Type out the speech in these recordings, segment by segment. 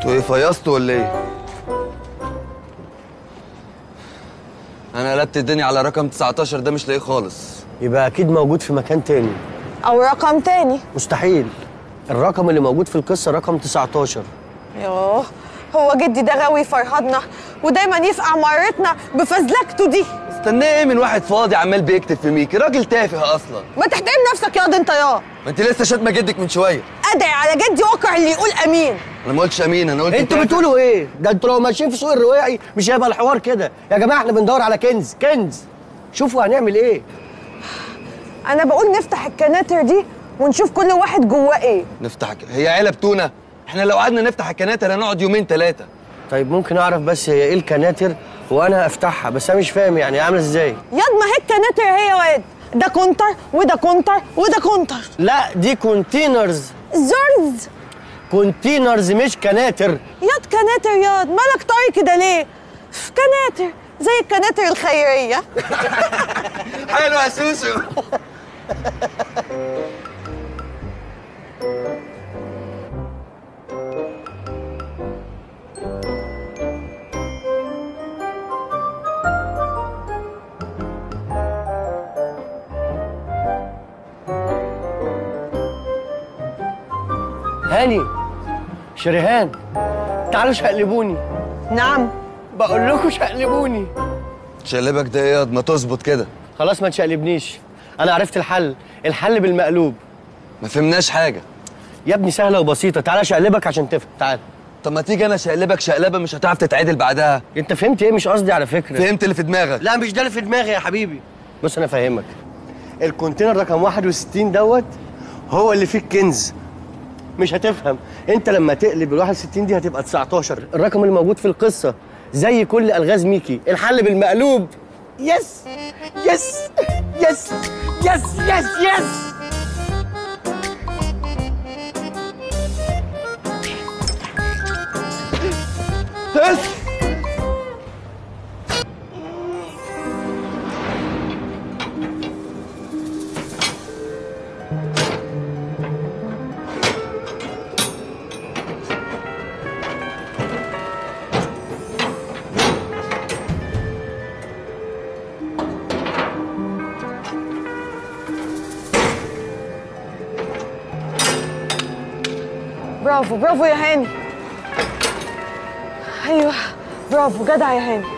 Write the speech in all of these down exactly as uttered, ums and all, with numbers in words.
انتوا ايه فيصتوا ولا ايه؟ انا قلبت الدنيا على رقم تسعتاشر ده مش لاقيه خالص. يبقى اكيد موجود في مكان تاني او رقم تاني. مستحيل. الرقم اللي موجود في القصه رقم تسعتاشر. يوه، هو جدي ده غاوي فرهدنا ودايما يفقع مرتنا بفزلكته دي. استناه ايه من واحد فاضي عمال بيكتب في ميكي؟ راجل تافه اصلا. ما تحترم نفسك ياض انت يا ما انت لسه شاتمه جدك من شويه. ادعي على جدي واكره اللي يقول امين. انا ما قلتش امين، انا قلت انتوا بتقولوا ايه؟ ده انتوا لو ماشيين في سوق الرواعي مش هيبقى الحوار كده. يا جماعه احنا بندور على كنز، كنز. شوفوا هنعمل ايه. انا بقول نفتح الكناتر دي ونشوف كل واحد جواه ايه. نفتح ك... هي علب تونه؟ احنا لو قعدنا نفتح الكناتر هنقعد يومين ثلاثه. طيب ممكن اعرف بس هي ايه الكناتر وانا افتحها؟ بس انا مش فاهم يعني عامله ازاي. ياض ما هي الكناتر هي واد، ده كونتر وده كونتر وده كونتر. لا دي كونتينرز. زرز. كونتينرز مش كناتر. ياض كناتر ياض، مالك طري كده ليه؟ كناتر زي الكناتر الخيريه. حلو يا سوسو. هاني، شريهان، تعالوا شقلبوني. نعم بقول لكم شقلبوني. شقلبك ده ايه؟ ما تظبط كده. خلاص ما تشقلبنيش، انا عرفت الحل. الحل بالمقلوب. ما فهمناش حاجه يا ابني سهله وبسيطه، تعالى شقلبك عشان تفهم. تعال. طب ما تيجي انا شقلبك شقلبه مش هتعرف تتعدل بعدها. انت فهمت ايه؟ مش قصدي على فكره. فهمت اللي في دماغك. لا مش ده اللي في دماغي يا حبيبي. بص انا فاهمك. الكونتينر رقم واحد وستين دوت هو اللي فيه الكنز. مش هتفهم انت لما تقلب ال واحد وستين دي هتبقى تسعتاشر، الرقم اللي موجود في القصه زي كل الغاز ميكي. الحل بالمقلوب. يس يس يس يس يس يس. بس برافو برافو يا هاني. ايوه برافو جدع يا هاني.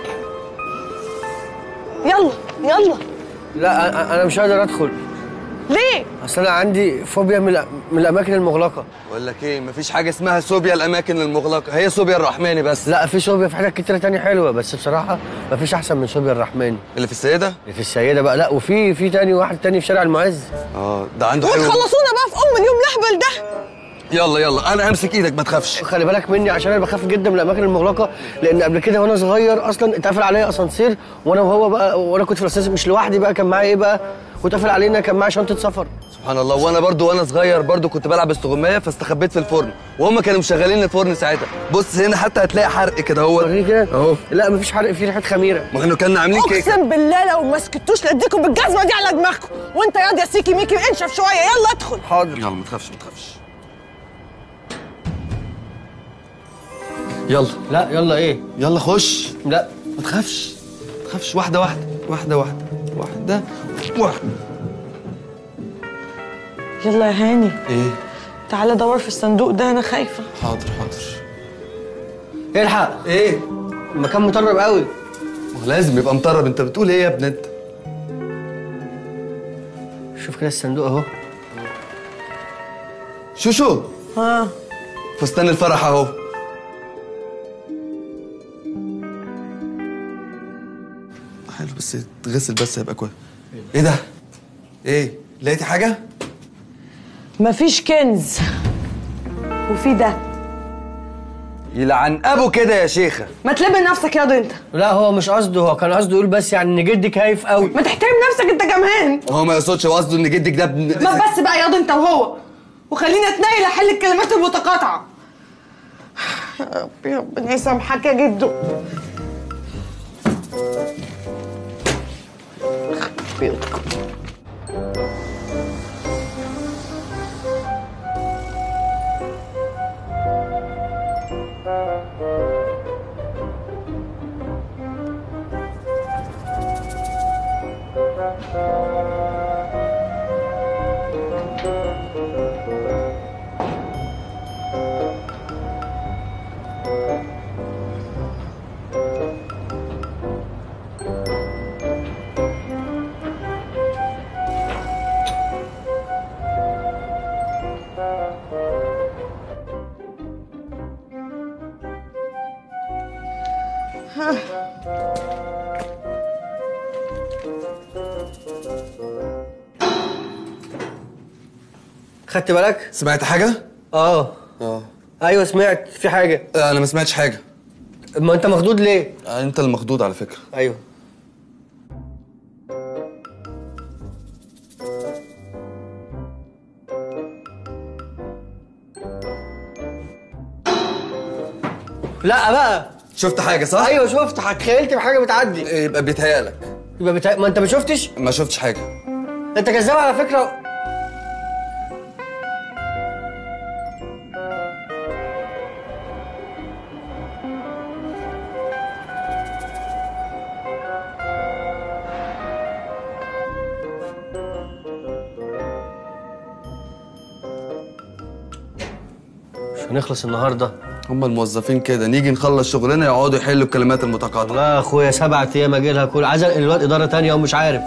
يلا يلا. لا أ- انا مش قادر ادخل. ليه؟ اصل انا عندي فوبيا من, الأ- من الاماكن المغلقه. بقول لك ايه، مفيش حاجه اسمها صوبيا الاماكن المغلقه، هي صوبيا الرحماني بس. لا في صوبيا في حاجات كتيره تانية حلوه، بس بصراحه مفيش احسن من صوبيا الرحماني. اللي في السيده؟ اللي في السيده بقى. لا وفي في تاني واحد تاني في شارع المعز. اه ده عنده حلو. وتخلصونا بقى في ام اليوم الاهبل ده. يلا يلا انا همسك ايدك ما تخافش. خلي بالك مني عشان انا بخاف جدا من الاماكن المغلقه، لان قبل كده وانا صغير اصلا اتقفل عليا اسانسير وانا وهو بقى، وانا كنت في الاسانسير مش لوحدي بقى، كان معايا ايه بقى، واتقفل علينا كان معايا شنطه سفر. سبحان الله. وانا برضو وانا صغير برضو كنت بلعب استغمايه فاستخبيت في الفرن وهم كانوا مشغلين الفرن ساعتها. بص هنا حتى هتلاقي حرق كده اهو. وريني كده اهو. لا مفيش حرق، في ريحه خميره. ما احنا كنا عاملين كيكه. اقسم بالله لو ما سكتوش لاديكم بالجزمه دي على دماغكم. وانت ياض يا سيكي ميكي انشف شويه. يلا ادخل. حاضر. يلا ما تخافش ما تخافش. يلا. لا يلا ايه؟ يلا خش. لا ما تخافش ما تخافش. واحده واحده واحده واحده واحده واحده. يلا يا هاني. ايه؟ تعالى دور في الصندوق ده انا خايفه. حاضر حاضر. الحق. ايه؟ المكان مطرب قوي. ما هو لازم يبقى مطرب. انت بتقول ايه يا ابني انت؟ شوف كده الصندوق اهو. شوشو. ها فستان الفرح اهو. حلو بس تغسل بس هيبقى كويس. ايه ده؟ ايه؟ لقيتي حاجة؟ مفيش كنز. وفي ده. يلعن ابو كده يا شيخة. ما تلم نفسك ياض انت. لا هو مش قصده، هو كان قصده يقول بس يعني ان جدك هايف قوي. ما تحترم نفسك انت كمان. هو ما يقصدش، هو قصده ان جدك ده ابن. ما بس بقى ياض انت وهو. وخليني اتنيل احل الكلمات المتقاطعه. يا ربي ربنا يسامحك يا جدو. بيوتكم. خدت بالك؟ سمعت حاجه؟ اه اه ايوه سمعت في حاجه. لا انا ما سمعتش حاجه. ما انت مخضوض ليه؟ آه، انت المخضوض على فكره. ايوه لا بقى. شفت حاجه صح؟ ايوه شفت، تخيلت بحاجه بتعدي. يبقى بيتهيألك. يبقى بتا... ما انت ما شفتش؟ ما شفتش حاجه. انت كذاب على فكره. مش هنخلص النهارده. هم الموظفين كده، نيجي نخلص شغلنا يقعدوا يحلوا الكلمات المتقاطعه. لا يا اخويا سبعة ايام اجي لها كل عايز الواد اداره تانية ومش عارف.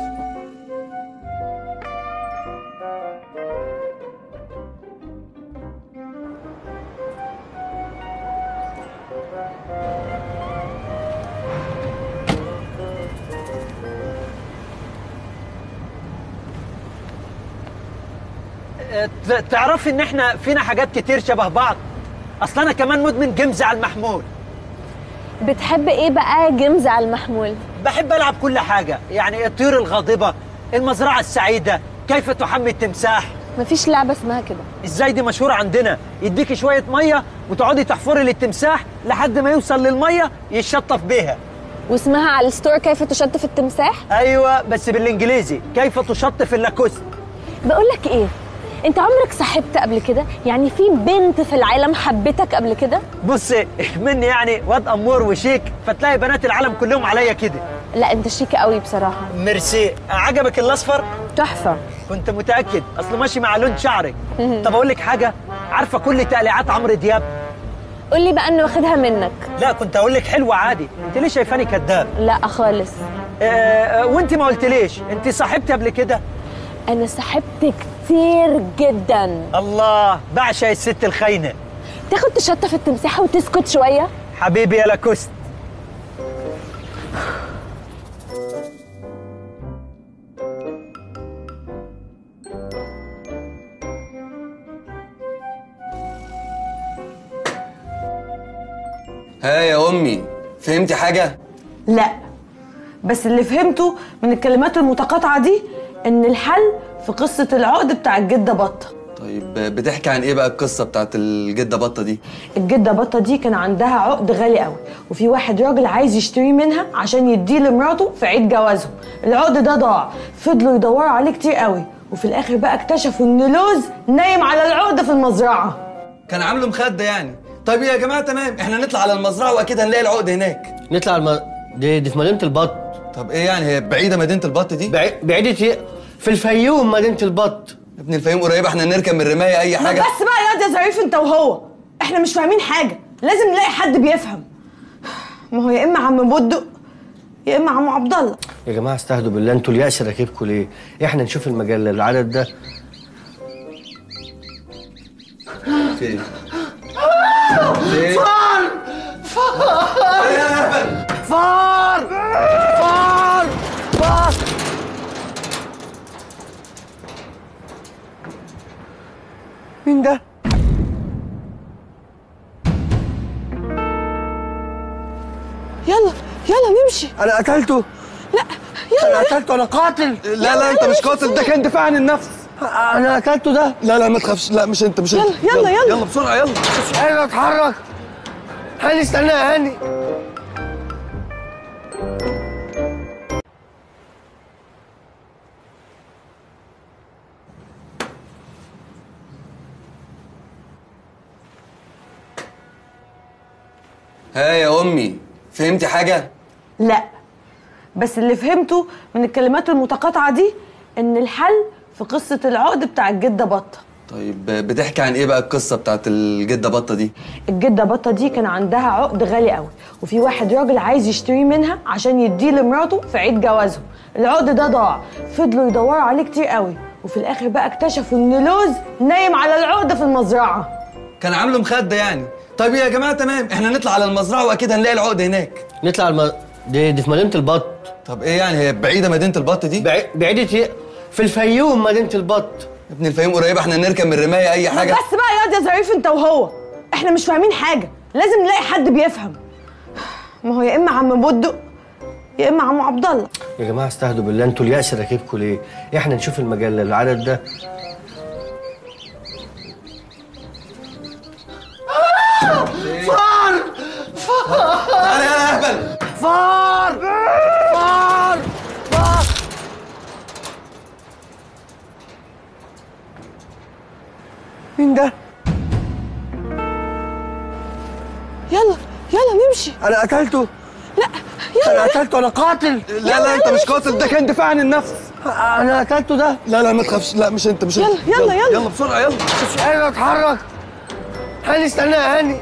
تعرفي ان احنا فينا حاجات كتير شبه بعض. اصل انا كمان مدمن جيمز على المحمول. بتحب ايه بقى جيمز على المحمول؟ بحب العب كل حاجه، يعني الطيور الغاضبه، المزرعه السعيده، كيف تحمي التمساح. مفيش لعبه اسمها كده. ازاي؟ دي مشهوره عندنا. يديكي شويه ميه وتقعدي تحفري للتمساح لحد ما يوصل للميه يشطف بيها. واسمها على الستور كيف تشطف التمساح. ايوه بس بالانجليزي، كيف تشطف اللاكوست. بقول لك ايه، انت عمرك صاحبت قبل كده؟ يعني في بنت في العالم حبتك قبل كده؟ بصي مني يعني واد امور وشيك، فتلاقي بنات العالم كلهم عليا كده. لا انت شيك قوي بصراحه. ميرسي. عجبك الاصفر؟ تحفه. كنت متاكد، اصله ماشي مع لون شعرك. طب اقول لك حاجه، عارفه كل تقليعات عمرو دياب؟ قول لي بقى انه واخدها منك. لا كنت اقول لك حلوه عادي، انت ليه شايفاني كذاب؟ لا خالص. آه وانت ما قلتليش، انت صاحبتي قبل كده؟ انا صاحبت كتير جدا. الله، بعشق الست الخاينه. تاخد تشطف التمساحه وتسكت شويه؟ حبيبي يا لاكوست. ها يا امي، فهمتي حاجه؟ لا، بس اللي فهمته من الكلمات المتقاطعه دي ان الحل في قصه العقد بتاع الجده بطه. طيب بتحكي عن ايه بقى القصه بتاعت الجده بطه دي؟ الجده بطه دي كان عندها عقد غالي قوي، وفي واحد راجل عايز يشتريه منها عشان يديه لمراته في عيد جوازهم. العقد ده ضاع، فضلوا يدوروا عليه كتير قوي، وفي الاخر بقى اكتشفوا ان لوز نايم على العقد في المزرعه. كان عامله مخده يعني. طيب يا جماعه تمام، احنا نطلع على المزرعه واكيد هنلاقي العقد هناك. نطلع الم... دي دي في مدينه البط. طب ايه يعني، هي بعيده مدينه البط دي؟ بعي... بعيده ايه؟ في الفيوم مدينه البط. يا ابني الفيوم قريبه، احنا نركب من الرمايه اي ما حاجه. بس بقى يا يا ظريف انت وهو، احنا مش فاهمين حاجه، لازم نلاقي حد بيفهم. ما هو يا اما عم بودق يا اما عم عبد الله. يا جماعه استهدوا بالله، انتوا اليأس راكبكم ليه؟ احنا نشوف المجله العدد ده. فين؟ فين؟ فار فار فار فار فار. مين ده؟ يلا يلا نمشي. انا قتلته. لا يلا انا قتلته، انا قاتل. لا لا انت مش قاتل، ده كان دفاع عن النفس. انا قتلته ده. لا لا ما تخافش، لا مش انت مش انت. يلا يلا يلا يلا بسرعه يلا. مش قادر اتحرك. هاني استنى يا هاني. ها يا امي، فهمتي حاجه؟ لا، بس اللي فهمته من الكلمات المتقاطعه دي ان الحل في قصه العقد بتاع الجده بطه. طيب بتحكي عن ايه بقى القصه بتاعت الجده بطه دي؟ الجده بطه دي كان عندها عقد غالي قوي، وفي واحد راجل عايز يشتريه منها عشان يديه لمراته في عيد جوازهم. العقد ده ضاع، فضلوا يدوروا عليه كتير قوي، وفي الاخر بقى اكتشفوا ان لوز نايم على العقد في المزرعه. كان عامله مخده يعني. طيب يا جماعه تمام، احنا نطلع على المزرعه واكيد هنلاقي العقد هناك. نطلع الم... دي, دي في مدينه البط. طب ايه يعني، هي بعيده مدينه البط دي؟ بعي... بعيده ايه؟ في الفيوم مدينه البط. يا ابن الفيوم قريبه، احنا نركب من الرمايه اي حاجه. بس بقى ياض يا ظريف انت وهو، احنا مش فاهمين حاجه، لازم نلاقي حد بيفهم. ما هو يا اما عم بودق يا اما عم عبد الله. يا جماعه استهدوا بالله، انتوا اليأس راكبكم ليه؟ احنا نشوف المجله العدد ده. فار فار تعالى يا اهبل. فار فار فار. مين ده؟ يلا يلا نمشي. انا قتلته. لا يلا انا قتلته، انا قاتل. لا لا انت مش قاتل، ده كان دفاع عن النفس. انا قتلته ده. لا لا ما تخافش، لا مش انت مش يلا انت. يلا يلا يلا بسرعه يلا. مش قادر اتحرك. هاني استنى يا هاني.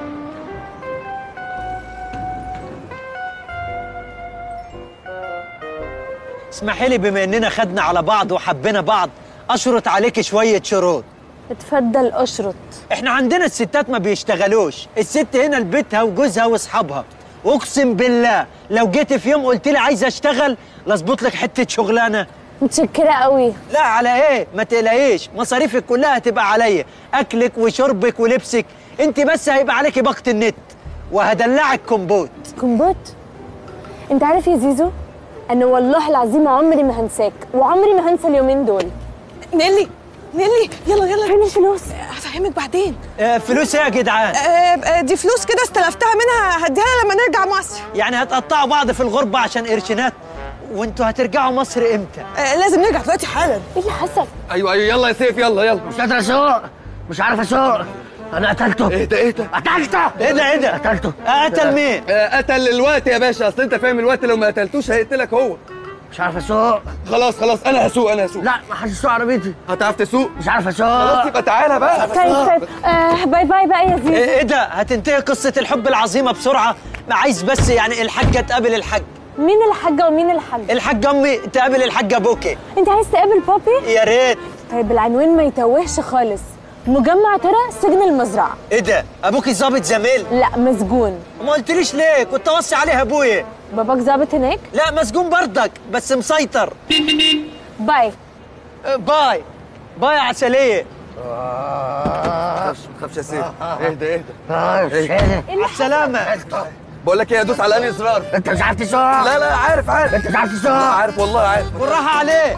اسمحي لي بما اننا خدنا على بعض وحبينا بعض اشرط عليك شويه شروط. اتفضل اشرط. احنا عندنا الستات ما بيشتغلوش، الست هنا لبيتها وجوزها واصحابها. اقسم بالله لو جيت في يوم قلت لي عايز اشتغل لاظبط لك حته شغلانه. متشكره قوي. لا على ايه، ما تقلقيش، مصاريفك كلها هتبقى عليا، اكلك وشربك ولبسك، انت بس هيبقى عليكي باقه النت وهدلعك كومبوت. كومبوت؟ انت عارف يا زيزو، انا والله العظيم عمري ما هنساك وعمري ما هنسى اليومين دول. نيلي نيلي يلا يلا. فين الفلوس؟ هفهمك بعدين. آه فلوس ايه يا جدعان؟ آه دي فلوس كده استلفتها منها، هديها لما نرجع مصر. يعني هتقطعوا بعض في الغربه عشان قرشينات؟ وانتوا هترجعوا مصر امتى؟ آه لازم نرجع دلوقتي حالا. ايه اللي حصل؟ ايوه ايوه يلا يا سيف يلا يلا. مش قادر اسوق، مش عارف اسوق. انا قتلته. ايه ده ايه ده؟ قتلته. ايه ده ايه ده؟ قتلته. قتل مين؟ آه قتل الوقت يا باشا، اصل انت فاهم الوقت لو ما قتلتوش هيقتلك هو. مش عارف اسوق. خلاص خلاص انا هسوق انا هسوق. لا ما حدش يسوق عربيتي. هتعرف تسوق؟ مش عارف خلاص اسوق. يبقى تعالى بقى. طيب طيب آه باي باي بقى يا زيزو. ايه إيه ده؟ هتنتهي قصه الحب العظيمه بسرعه؟ ما عايز بس يعني الحاجه تقابل الحاج. مين الحاجه ومين الحاج؟ الحاج امي تقابل الحاج ابوكي. انت عايز تقابل بابي؟ يا ريت. طيب العنوان ما يتوهش خالص، مجمع ترى سجن المزرعه. ايه ده؟ ابوكي ظابط زميل؟ لا مسجون. ما قلتليش ليه؟ كنت اوصي عليها ابويا. باباك ظابط هناك؟ لا مسجون برضك بس مسيطر. باي. آه، باي باي يا عسليه. ما تخافش يا سيف. اهدى اهدى. مع السلامه. بقول لك ايه، ادوس على انهي زرار؟ انت مش عارف تسوق. لا لا عارف عارف. انت مش عارف تسوق. عارف والله عارف. بالراحه عليه.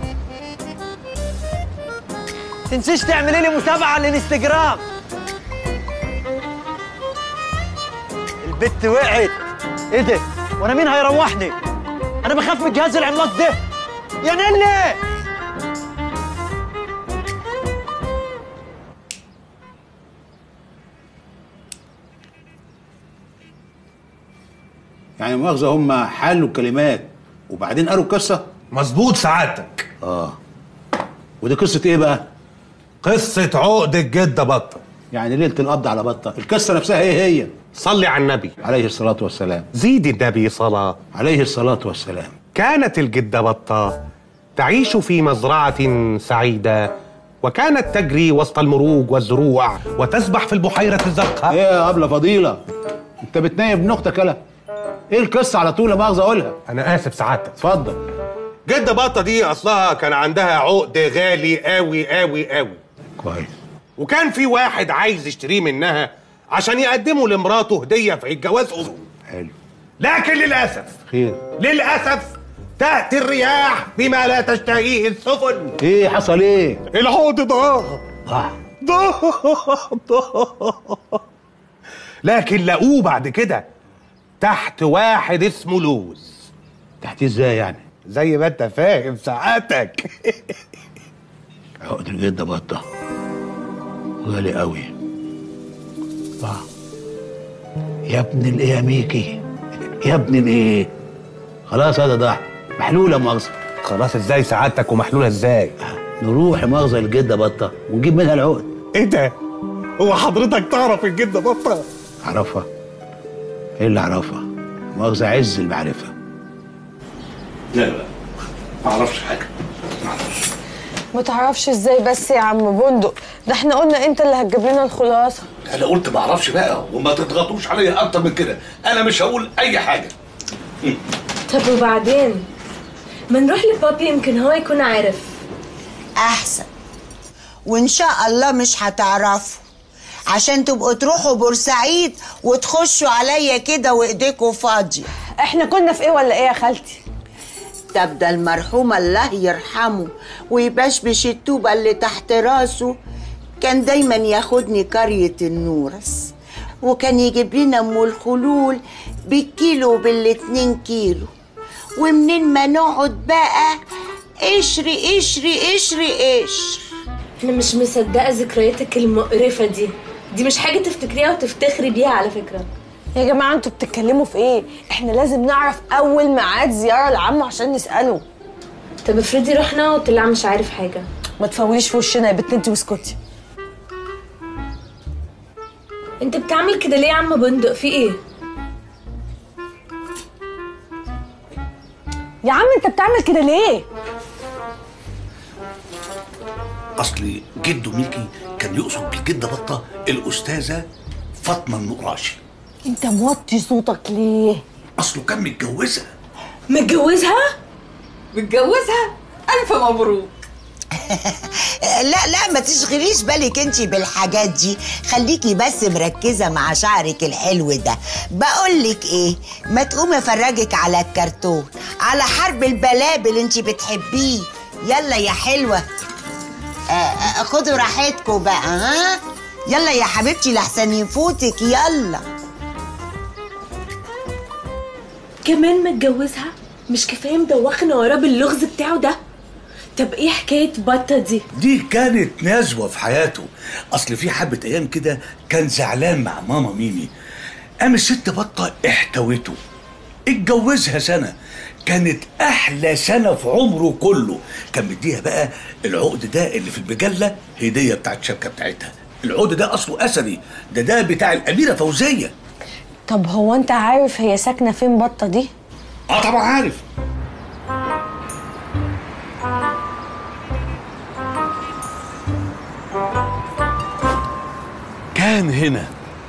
تنسيش تعملي لي متابعه على الانستجرام. البت وقعت. ايه ده؟ وانا مين هيروحني؟ انا بخاف من الجهاز العملاق ده. يا نيلي. يعني مؤاخذة هم حلوا الكلمات وبعدين قالوا القصة؟ مظبوط سعادتك. اه. ودي قصة ايه بقى؟ قصة عقد الجدة بطة. يعني ليلة القبض على بطة، القصة نفسها ايه هي؟ صلي على النبي عليه الصلاة والسلام. زيد النبي صلاة عليه الصلاة والسلام. كانت الجدة بطة تعيش في مزرعة سعيدة، وكانت تجري وسط المروج والزروع وتسبح في البحيرة الزرقاء. ايه يا أبلة فضيلة؟ انت بتنايب ابن اختك يالا؟ ايه القصة على طول؟ لا مؤاخذة اقولها. أنا آسف سعادتك. اتفضل. جدة بطة دي أصلها كان عندها عقد غالي قوي قوي قوي. كويس. وكان في واحد عايز يشتريه منها عشان يقدمه لمراته هدية في عيد جوازهم. حلو. لكن للأسف خير. للأسف تأتي الرياح بما لا تشتهيه السفن. ايه حصل ايه؟ العقد ضاع. ضاع. ضاع ضاع. لكن لقوه بعد كده تحت واحد اسمه لوز. تحت ازاي يعني؟ زي ما انت فاهم ساعتك. عقد الجدة بطة غالي قوي. ضاع. يا ابن الايه يا ميكي؟ يا ابن الايه؟ خلاص هذا ضاع، محلولة مؤاخذة. خلاص ازاي سعادتك ومحلولة ازاي؟ نروح لمؤاخذه الجده بطه ونجيب منها العقد. ايه ده؟ هو حضرتك تعرف الجده بطه؟ اعرفها؟ ايه اللي اعرفها؟ مؤاخذه عز المعرفه. لا لا ما اعرفش حاجه، ما اعرفش. ما تعرفش ازاي بس يا عم بندق؟ ده احنا قلنا انت اللي هتجيب لنا الخلاصه. انا قلت ما اعرفش بقى، وما تضغطوش عليا اكتر من كده، انا مش هقول اي حاجه. طب وبعدين؟ ما نروح لبابي يمكن هو يكون عارف. احسن، وان شاء الله مش هتعرفوا عشان تبقوا تروحوا بورسعيد وتخشوا عليا كده وايديكوا فاضيه. احنا كنا في ايه ولا ايه يا خالتي؟ طب ده المرحوم الله يرحمه ويبشبش الطوبه اللي تحت راسه كان دايما ياخدني قريه النورس، وكان يجيب لنا ام الخلول بالكيلو وبالاتنين كيلو، ومنين ما نقعد بقى قشري قشري قشري قشر. انا مش مصدقه ذكرياتك المقرفه دي، دي مش حاجه تفتكريها وتفتخري بيها على فكره. يا جماعه انتوا بتتكلموا في ايه؟ احنا لازم نعرف اول ميعاد زياره لعمه عشان نساله. طب افرضي رحنا وطلع مش عارف حاجه. ما تفوليش في وشنا يا بنت انت واسكتي. انت بتعمل كده ليه يا عم بندق؟ في ايه؟ يا عم انت بتعمل كده ليه؟ اصلي جده ميكي كان يقصد بالجده بطه الاستاذه فاطمه النقراشي. انت موطي صوتك ليه؟ اصله كان متجوزها. متجوزها؟ متجوزها؟ الف مبروك. لا لا ما تشغليش بالك انتي بالحاجات دي، خليكي بس مركزه مع شعرك الحلو ده. بقولك ايه، ما تقومي افرجك على الكرتون، على حرب البلابل انتي بتحبيه. يلا يا حلوه، آه آه خدوا راحتكوا بقى. ها يلا يا حبيبتي لحسن يفوتك. يلا كمان متجوزها؟ مش كفايه مدوخنا وراه باللغز بتاعه ده؟ طب ايه حكايه بطه دي؟ دي كانت نزوه في حياته. اصل في حبه ايام كده كان زعلان مع ماما ميمي، قام الست بطه احتوته، اتجوزها سنه، كانت احلى سنه في عمره كله. كان مديها بقى العقد ده اللي في المجله هديه بتاعت الشبكه بتاعتها. العقد ده اصله اثري، ده ده بتاع الاميره فوزيه. طب هو انت عارف هي ساكنه فين بطه دي؟ اه طبعا عارف. كان هنا.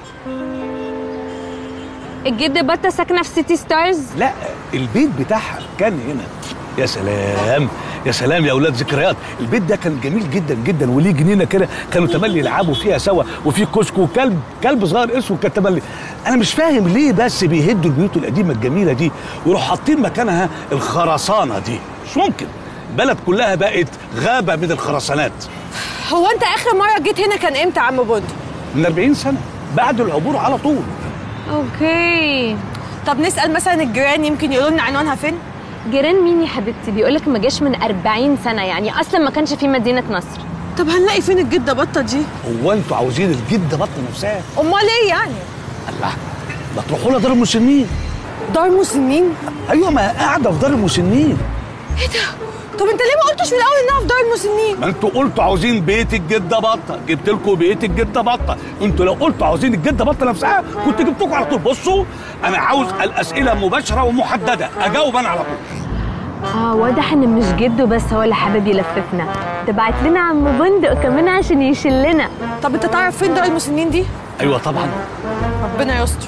الجد بطه ساكنه في سيتي ستارز؟ لا البيت بتاعها كان هنا. يا سلام يا سلام يا اولاد، ذكريات. البيت ده كان جميل جدا جدا، وليه جنينه كده كانوا تملي يلعبوا فيها سوا، وفي كشك وكلب كلب صغير اسود كان تملي. انا مش فاهم ليه بس بيهدوا البيوت القديمه الجميله دي ويروحوا حاطين مكانها الخرسانه دي. مش ممكن، البلد كلها بقت غابه من الخرسانات. هو انت اخر مره جيت هنا كان امتى يا عم بندق؟ من أربعين سنه بعد العبور على طول. اوكي. طب نسال مثلا الجيران يمكن يقولوا لنا عنوانها فين؟ جيران مين يا حبيبتي؟ بيقولك ما جاش من أربعين سنه، يعني اصلا ما كانش في مدينه نصر. طب هنلاقي فين الجده بطه دي؟ هو انتوا عاوزين الجده بطه نفسها؟ امال ايه يعني؟ الله، ما تروحوا لها دار المسنين. دار مسنين؟ ايوه ما قاعده في دار المسنين. ايه ده؟ طب انت ليه ما قلتش من الاول انها في دار المسنين؟ ما انتوا قلتوا عاوزين بيت الجده بطه، جبت لكم بيت الجده بطه. انتوا لو قلتوا عاوزين الجده بطه نفسها كنت جبتكم على طول. بصوا انا عاوز الاسئله مباشره ومحدده، اجاوب انا على طول. اه واضح ان مش جده بس هو اللي حابب يلففنا، ده بعت لنا عم بندق كمان عشان يشلنا. طب انت تعرف فين دار المسنين دي؟ ايوه طبعا. ربنا يستر.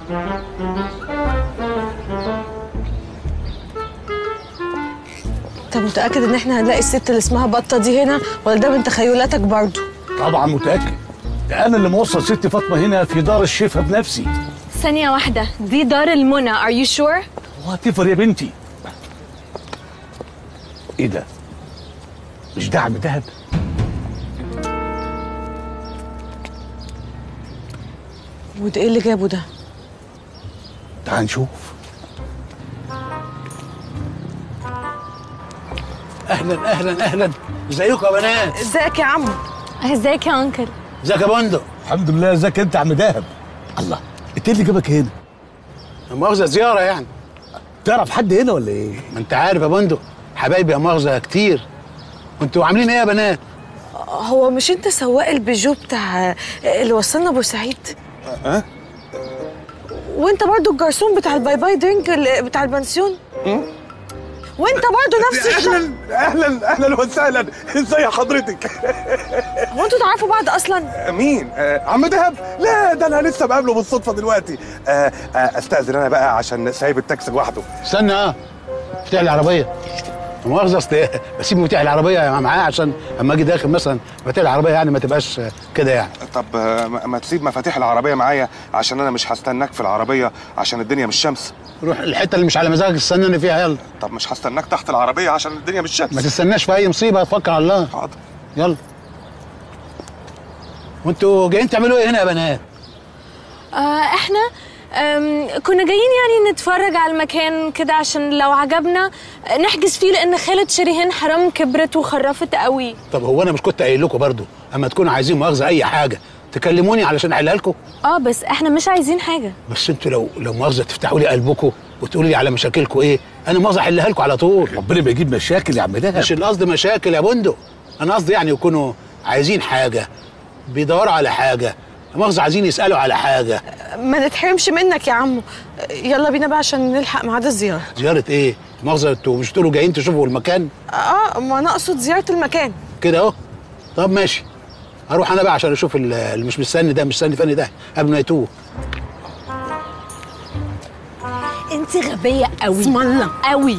انت متاكد ان احنا هنلاقي الست اللي اسمها بطه دي هنا، ولا ده من تخيلاتك برضه؟ طبعا متاكد، ده انا اللي موصل ست فاطمه هنا في دار الشفا بنفسي. ثانيه واحده، دي دار المنى. ار يو شور؟ وهتفر يا بنتي. ايه ده؟ مش دعم دهب؟ وده ايه اللي جابه ده؟ تعال نشوف. اهلا اهلا اهلا، ازيكم يا بنات؟ ازيك يا عم؟ ازيك يا انكل؟ ازيك يا بندق؟ الحمد لله. ازيك انت يا عم دهب؟ الله، انت اللي جابك هنا؟ مؤاخذه زياره يعني. تعرف حد هنا ولا ايه؟ ما انت عارف يا بندق، حبايبي يا مؤاخذه كتير. كنتوا عاملين ايه يا بنات؟ هو مش انت سواق البيجو بتاع اللي وصلنا بورسعيد؟ ها؟ وانت برضو الجرسون بتاع الباي باي درينك بتاع البنسيون؟ وانت برضو نفس الشخص. اهلا اهلا اهلا وسهلا، ازي حضرتك؟ هو انتوا تعرفوا بعض اصلا؟ مين؟ آه عم دهب؟ لا ده انا لسه بقابله بالصدفه دلوقتي. آه آه استاذن انا بقى عشان سايب التاكسي لوحده. استنى اه مفتاح العربيه. مؤاخذه اصل بسيب مفتاح العربيه معاه عشان اما اجي داخل مثلا مفاتيح العربيه يعني ما تبقاش كده يعني. طب آه ما تسيب مفاتيح العربيه معايا عشان انا مش هستناك في العربيه عشان الدنيا مش شمس. روح الحته اللي مش على مزاجك استناني فيها يلا. طب مش هستناك تحت العربيه عشان الدنيا مش شمس. ما تستناش في اي مصيبه، توكل على الله. حاضر. يلا. وانتوا جايين تعملوا ايه هنا يا بنات؟ آه احنا كنا جايين يعني نتفرج على المكان كده عشان لو عجبنا نحجز فيه، لان خالد شريهان حرام كبرت وخرفت قوي. طب هو انا مش كنت قايل لكم برضه اما تكونوا عايزين مؤاخذه اي حاجه تكلموني علشان احلها لكم؟ اه بس احنا مش عايزين حاجه. بس انتوا لو لو مؤاخذه تفتحوا لي قلبكم وتقولوا لي على مشاكلكم ايه، انا مؤاخذه احلها لكم على طول. ربنا ما يجيب مشاكل يا عم دهب. مش القصد مشاكل يا بندق، انا قصدي يعني يكونوا عايزين حاجه، بيدوروا على حاجه، مؤاخذه عايزين يسالوا على حاجه. ما نتحرمش منك يا عمو، يلا بينا بقى عشان نلحق ميعاد الزياره. زياره ايه؟ مؤاخذه انتوا مش تقولوا جايين تشوفوا المكان؟ اه ما انا اقصد زياره المكان كده اهو. طب ماشي، هروح انا بقى عشان اشوف اللي مش مستني ده مستني فاني ده قبل ما يتوه. انت غبيه قوي. اسم الله قوي.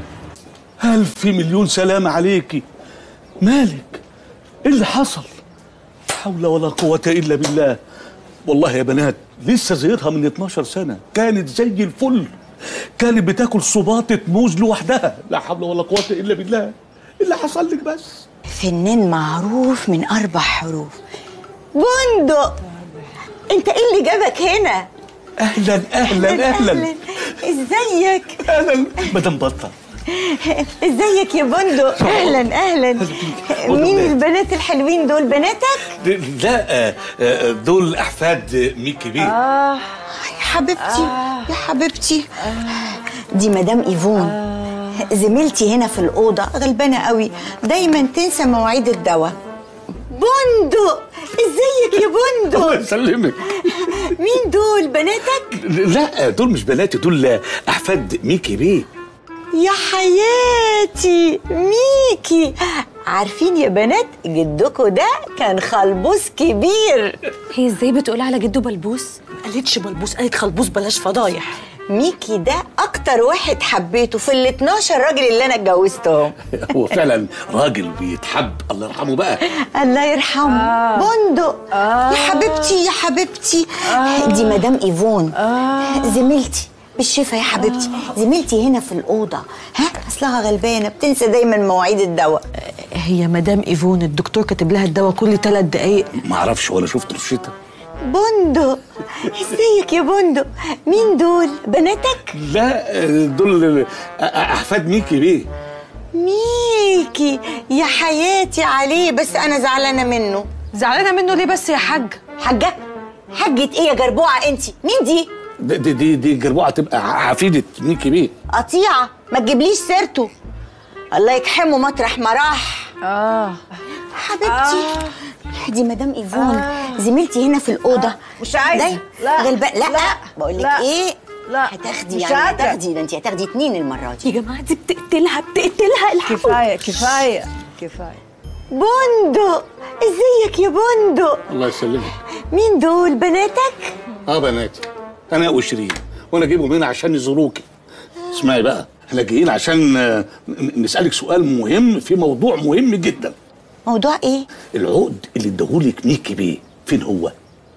ألف مليون سلام عليكي. مالك؟ إيه اللي حصل؟ لا حول ولا قوة إلا بالله. والله يا بنات لسه زيتها من اتناشر سنة، كانت زي الفل، كانت بتاكل صباطة موز لوحدها، لا حول ولا قوة إلا بالله. إيه اللي حصل لك بس؟ فنان معروف من أربع حروف. بندق، أنت إيه اللي جابك هنا؟ أهلا أهلا أهلا, أهلاً. إزيك؟ أهلا مدام بطة. ازيك يا بندق؟ اهلا اهلا. مين البنات الحلوين دول؟ بناتك؟ لا دول احفاد ميكي بيه. اه يا حبيبتي آه. يا حبيبتي آه. دي مدام ايفون آه. زميلتي هنا في الاوضه، غلبانه قوي، دايما تنسى مواعيد الدواء. بندق، ازيك يا بندق؟ الله يسلمك. مين دول؟ بناتك؟ لا دول مش بناتي، دول احفاد ميكي بيه. يا حياتي ميكي، عارفين يا بنات جدكوا ده كان خلبوس كبير. هي ازاي بتقول على جده بلبوس؟ ما قالتش بلبوس، قالت خلبوس، بلاش فضايح. ميكي ده اكتر واحد حبيته في ال اتناشر راجل اللي انا اتجوزتهم. هو فعلا راجل بيتحب، الله يرحمه بقى. الله يرحمه. آه. بندق آه. يا حبيبتي يا حبيبتي آه. دي مدام ايفون آه. زميلتي بالشفا يا حبيبتي، زميلتي هنا في الأوضة. ها أصلها غلبانة بتنسى دايما مواعيد الدواء. هي مدام إيفون الدكتور كاتب لها الدواء كل ثلاث دقايق. ما أعرفش ولا شفت روشتة. بندق، ازيك يا بندق؟ مين دول؟ بناتك؟ لا دول أحفاد ميكي بيه. ميكي يا حياتي عليه، بس أنا زعلانة منه. زعلانة منه ليه بس يا حاج؟ حاجة؟ حاجة إيه يا جربوعة أنت؟ مين دي؟ دي دي دي جربوعة تبقى حفيدة ميكي بيه. قطيعة، ما تجيبليش سيرته، الله يكحمه مطرح ما راح. اه حبيبتي آه. دي مدام ايفون آه. زميلتي هنا في الأوضة. آه. مش عايزة. لا غلبان. لا, لا. بقول لك ايه، لا هتاخدي يعني هتاخدي ده، انت هتاخدي اتنين المرة دي. يا جماعة دي بتقتلها بتقتلها الحقوا. كفاية كفاية كفاية. بندق، ازيك يا بندق؟ الله يسلمك. مين دول؟ بناتك؟ اه بناتي، انا وشيرين، وانا جايبهم هنا عشان يزوروكي. اسمعي بقى، احنا جايين عشان نسألك سؤال مهم في موضوع مهم جدا. موضوع ايه؟ العقد اللي اداهولك ميكي بيه فين هو؟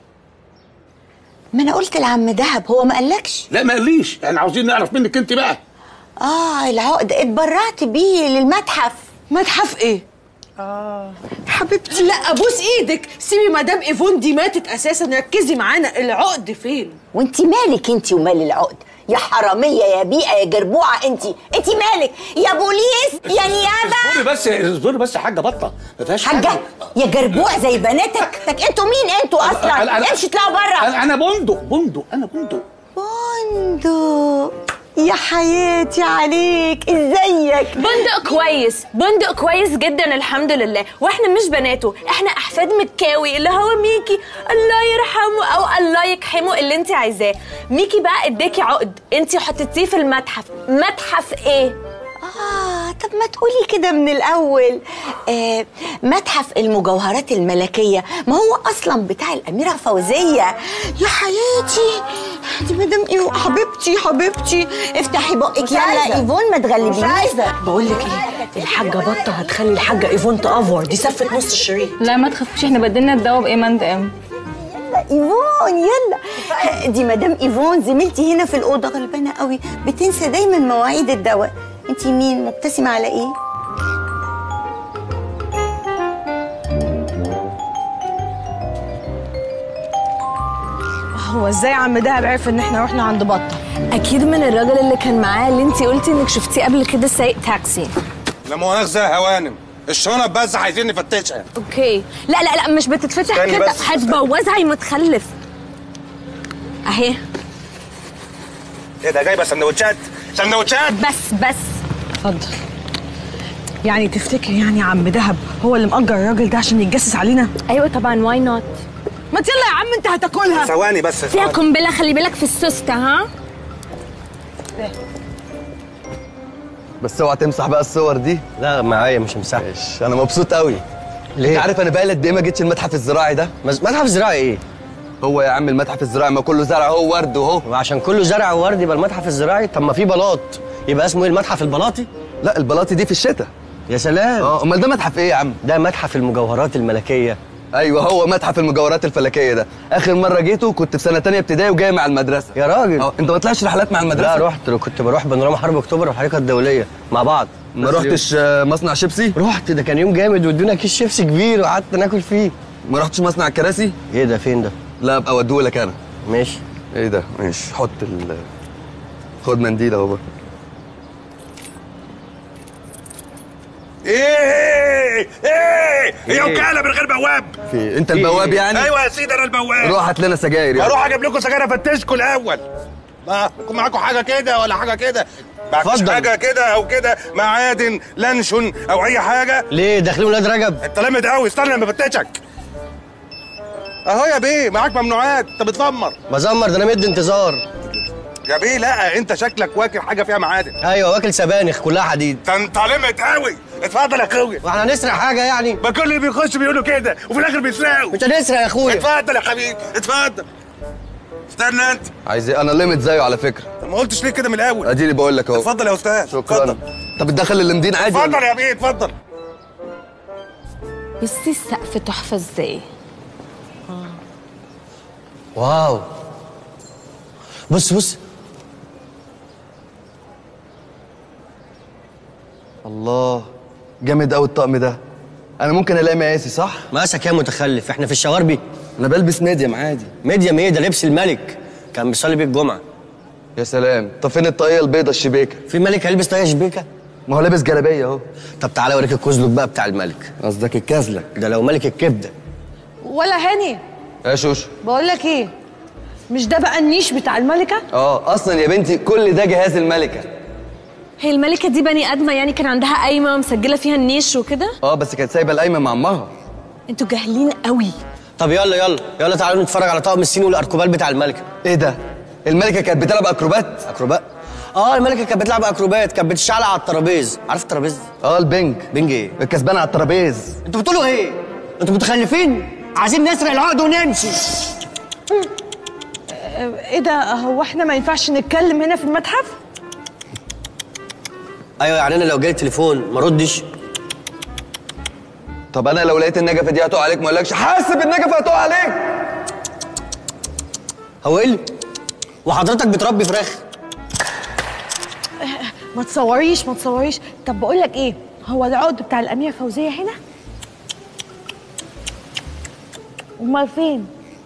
ما انا قلت لعم دهب، هو ما قالكش؟ لا ما قاليش، احنا عاوزين نعرف منك انت بقى. اه العقد اتبرعت بيه للمتحف. متحف ايه؟ اه حبيبتي لا ابوس ايدك، سيبي مدام ايفون دي ماتت اساسا، ركزي معانا، العقد فين؟ وانت مالك انت ومال العقد؟ يا حراميه يا بيئه يا جربوعه، انت انت مالك؟ يا بوليس يا نيابه. اصبري بس اصبري بس يا حاجه بطه، ما فيهاش حاجه. حاجة يا جربوع زي بناتك. طب انتوا مين انتوا اصلا؟ امشي اطلعوا بره. انا بندق بندق انا بندق بندق يا حياتي عليك، ازيك؟ بندق كويس، بندق كويس جدا الحمد لله، واحنا مش بناته، احنا احفاد مكاوي اللي هو ميكي الله يرحمه او الله يكحمه اللي انت عايزاه. ميكي بقى اداكي عقد انت حطيتيه في المتحف. متحف ايه؟ آه طب ما تقولي كده من الأول. آه متحف المجوهرات الملكية، ما هو أصلا بتاع الأميرة فوزية. يا حياتي دي مدام إيه، حبيبتي حبيبتي افتحي بقك يلا إيفون ما تغلبينيش. مش عايزة. بقول لك ايه، الحاجه بطه هتخلي الحاجه ايفون تافور، دي سفت نص الشريط. لا ما تخافوش، احنا بدلنا الدواء بايمان دقام. يلا إيفون يلا. دي مدام إيفون زميلتي هنا في الأوضة، غلبانة قوي بتنسى دايما مواعيد الدواء. انتي مين؟ مبتسمة على ايه؟ هو ازاي عم دهب عرف ان احنا رحنا عند بطه؟ اكيد من الراجل اللي كان معاه اللي انت قلتي انك شفتيه قبل كده سايق تاكسي. لا مؤاخذة يا هوانم، الشنط بس عايزين نفتشها. اوكي. لا لا لا مش بتتفتح استني كده، بس. هتبوظها يا متخلف. اهي. ايه ده جايبه سندوتشات؟ سندوتشات بس بس. اتفضل. يعني تفتكر يعني عم دهب هو اللي مأجر الراجل ده عشان يتجسس علينا؟ ايوه طبعا، واي نوت. ما يلا يا عم انت هتاكلها. ثواني بس. فيها قنبله، خلي بالك في السوسته. ها بس اوعى تمسح بقى الصور دي. لا معايا مش همسحها. ماشي، انا مبسوط قوي. ليه؟ انت عارف انا بقى قد ايه ما جيتش المتحف الزراعي ده؟ متحف الزراعي ايه؟ هو يا عم المتحف الزراعي ما كله زرع هو ورد وهو. وعشان كله زرع وورد يبقى المتحف الزراعي؟ طب ما في بلاط، يبقى اسمه ايه، المتحف البلاطي؟ لا البلاطي دي في الشتاء. يا سلام. اه امال ده متحف ايه يا عم؟ ده متحف المجوهرات الملكيه. ايوه هو متحف المجوهرات الفلكيه ده. اخر مره جيته كنت في سنه تانية ابتدائي وجاي مع المدرسه. يا راجل. اه انت ما طلعتش رحلات مع المدرسه؟ لا رحت، كنت بروح بانوراما حرب اكتوبر والحديقه الدوليه مع بعض. ما رحتش مصنع شيبسي؟ رحت، ده كان يوم جامد وادونا كيس شيبسي كبير وقعدت ناكل فيه. ما رحتش مصنع الكراسي؟ ايه ده فين ده؟ لا ابقى اوديهولك انا. ماشي. ايه ده؟ ماشي حط ال خد منديل اهو. ايه ايه هي وكاله من غير بواب. في انت البواب يعني؟ ايوه يا سيدي انا البواب. روح هات لنا سجاير يعني. اروح اجيب لكم سجاير افتشكم الاول. ما يكون معاكم حاجه كده ولا حاجه كده؟ معكش حاجه كده او كده، معادن لانشون او اي حاجه؟ ليه داخلين ولاد رجب؟ انت لامد قوي، استنى لما افتشك. اهو يا بيه معاك ممنوعات، انت بتزمر. بزمر ده انا مدي انتظار. يا بيه لا انت شكلك واكل حاجه فيها معادن. ايوه واكل سبانخ كلها حديد. ده انت لامد قوي. اتفضل يا اخويا. واحنا هنسرق حاجه يعني؟ ما كل اللي بيخش بيقولوا كده وفي الاخر بيسرقوا. مش هنسرق يا اخويا. اتفضل يا حبيبي اتفضل. استنى انت. عايز ايه؟ انا ليميت زيه على فكره. ما قلتش ليه كده من الاول؟ اديني بقول لك اهو. اتفضل يا استاذ. شكرا. اتفضل. طب بتدخل اللمدين عادي؟ اتفضل يا بيه اتفضل. بصي السقف تحفه ازاي. واو. بص بص. الله جامد قوي الطقم ده. انا ممكن الاقي مقاسي صح؟ مقاسك يا متخلف، احنا في الشواربي. انا بلبس ميديم عادي. ميديم ايه ده؟ لبس الملك كان بيصلي بيه الجمعه. يا سلام. طب فين الطاقيه البيضه الشبيكه؟ في ملك هيلبس طاقيه شبيكه؟ ما هو لابس جلابيه اهو. طب تعالى اوريك الكزلك بقى بتاع الملك. قصدك الكازلك؟ ده لو ملك الكبده. ولا هاني يا شوشو بقول لك ايه، مش ده بقى النيش بتاع الملكه؟ اه اصلا يا بنتي كل ده جهاز الملكه. هي الملكه دي بني ادمه يعني، كان عندها قايمه مسجله فيها النيش وكده؟ اه بس كانت سايبه القايمه مع امها. انتوا جاهلين قوي. طب يلا يلا يلا تعالوا نتفرج على طقم الصين والاركوبال بتاع الملكه. ايه ده؟ الملكه كانت بتلعب اكروبات؟ اكروبات؟ اه الملكه كانت بتلعب اكروبات، كانت بتشعلق على الترابيز. عارف الترابيز؟ اه البنج. بنج ايه؟ الكسبان على الترابيز. انتوا بتقولوا ايه؟ انتوا متخلفين؟ عايزين نسرق العقد ونمشي. ايه ده؟ هو احنا ما ينفعش نتكلم هنا في المتحف؟ ايوه يعني انا لو جالي تليفون ما ردش؟ طب انا لو لقيت النجفه دي هتقع عليك ما اقولكش حاسب النجفه هتقع عليك؟ هو ايه اللي؟ وحضرتك بتربي فراخ؟ ما تصوريش ما تصوريش. طب بقول لك ايه، هو العقد بتاع الاميره فوزيه هنا؟ امال فين؟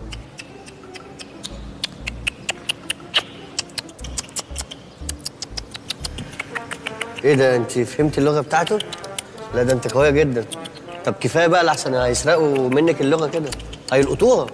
ايه ده انت فهمتي اللغه بتاعته؟ لا ده انت قويه جدا. طب كفايه بقى لحسن هيسرقوا منك اللغه كده، هيلقطوها.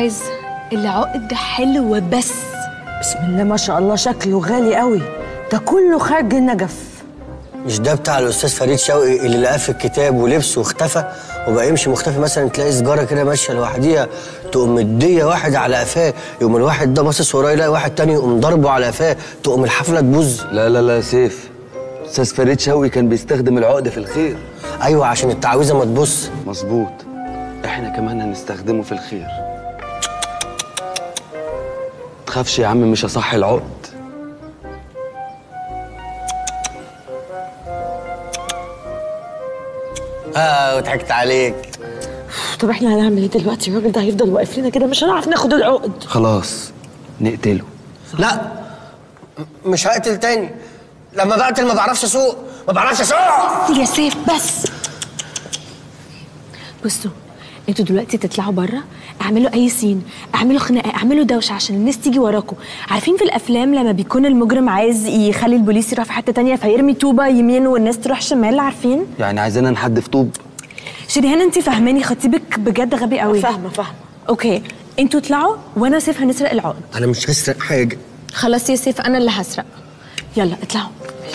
جايز العقد ده حلو بس. بسم الله ما شاء الله، شكله غالي قوي، ده كله خارج النجف. مش ده بتاع الاستاذ فريد شوقي اللي لقاه في الكتاب ولبسه واختفى وبقى يمشي مختفي؟ مثلا تلاقي سجاره كده ماشيه لوحديها تقوم مديه واحد على قفاه، يقوم الواحد ده باصص وراه يلاقي واحد تاني يقوم ضربه على قفاه، تقوم الحفله تبوظ. لا لا لا يا سيف، استاذ فريد شوقي كان بيستخدم العقد في الخير. ايوه عشان التعويذه ما تبص. مظبوط، احنا كمان هنستخدمه في الخير. تخافش يا عم، مش هصحي العقد. اه وضحكت عليك. طب احنا هنعمل ايه دلوقتي؟ الراجل ده هيفضل واقف لنا كده، مش هنعرف ناخد العقد. خلاص نقتله. لا مش هقتل تاني، لما بقتل ما بعرفش اسوق، ما بعرفش اسوق. يا سيف بس. بصوا انتوا دلوقتي تطلعوا بره، اعملوا اي سين، اعملوا خناقه، اعملوا دوشه عشان الناس تيجي وراكم. عارفين في الافلام لما بيكون المجرم عايز يخلي البوليس يروح في حته تانية فيرمي طوبه يمين والناس تروح شمال، عارفين؟ يعني عايزانا نحدف طوب؟ شريهان انت فاهماني؟ خطيبك بجد غبي قوي. فاهمه فاهمه. اوكي انتوا اطلعوا وانا وسيف هنسرق العقد. انا مش هسرق حاجه. خلاص يا سيف انا اللي هسرق. يلا اطلعوا.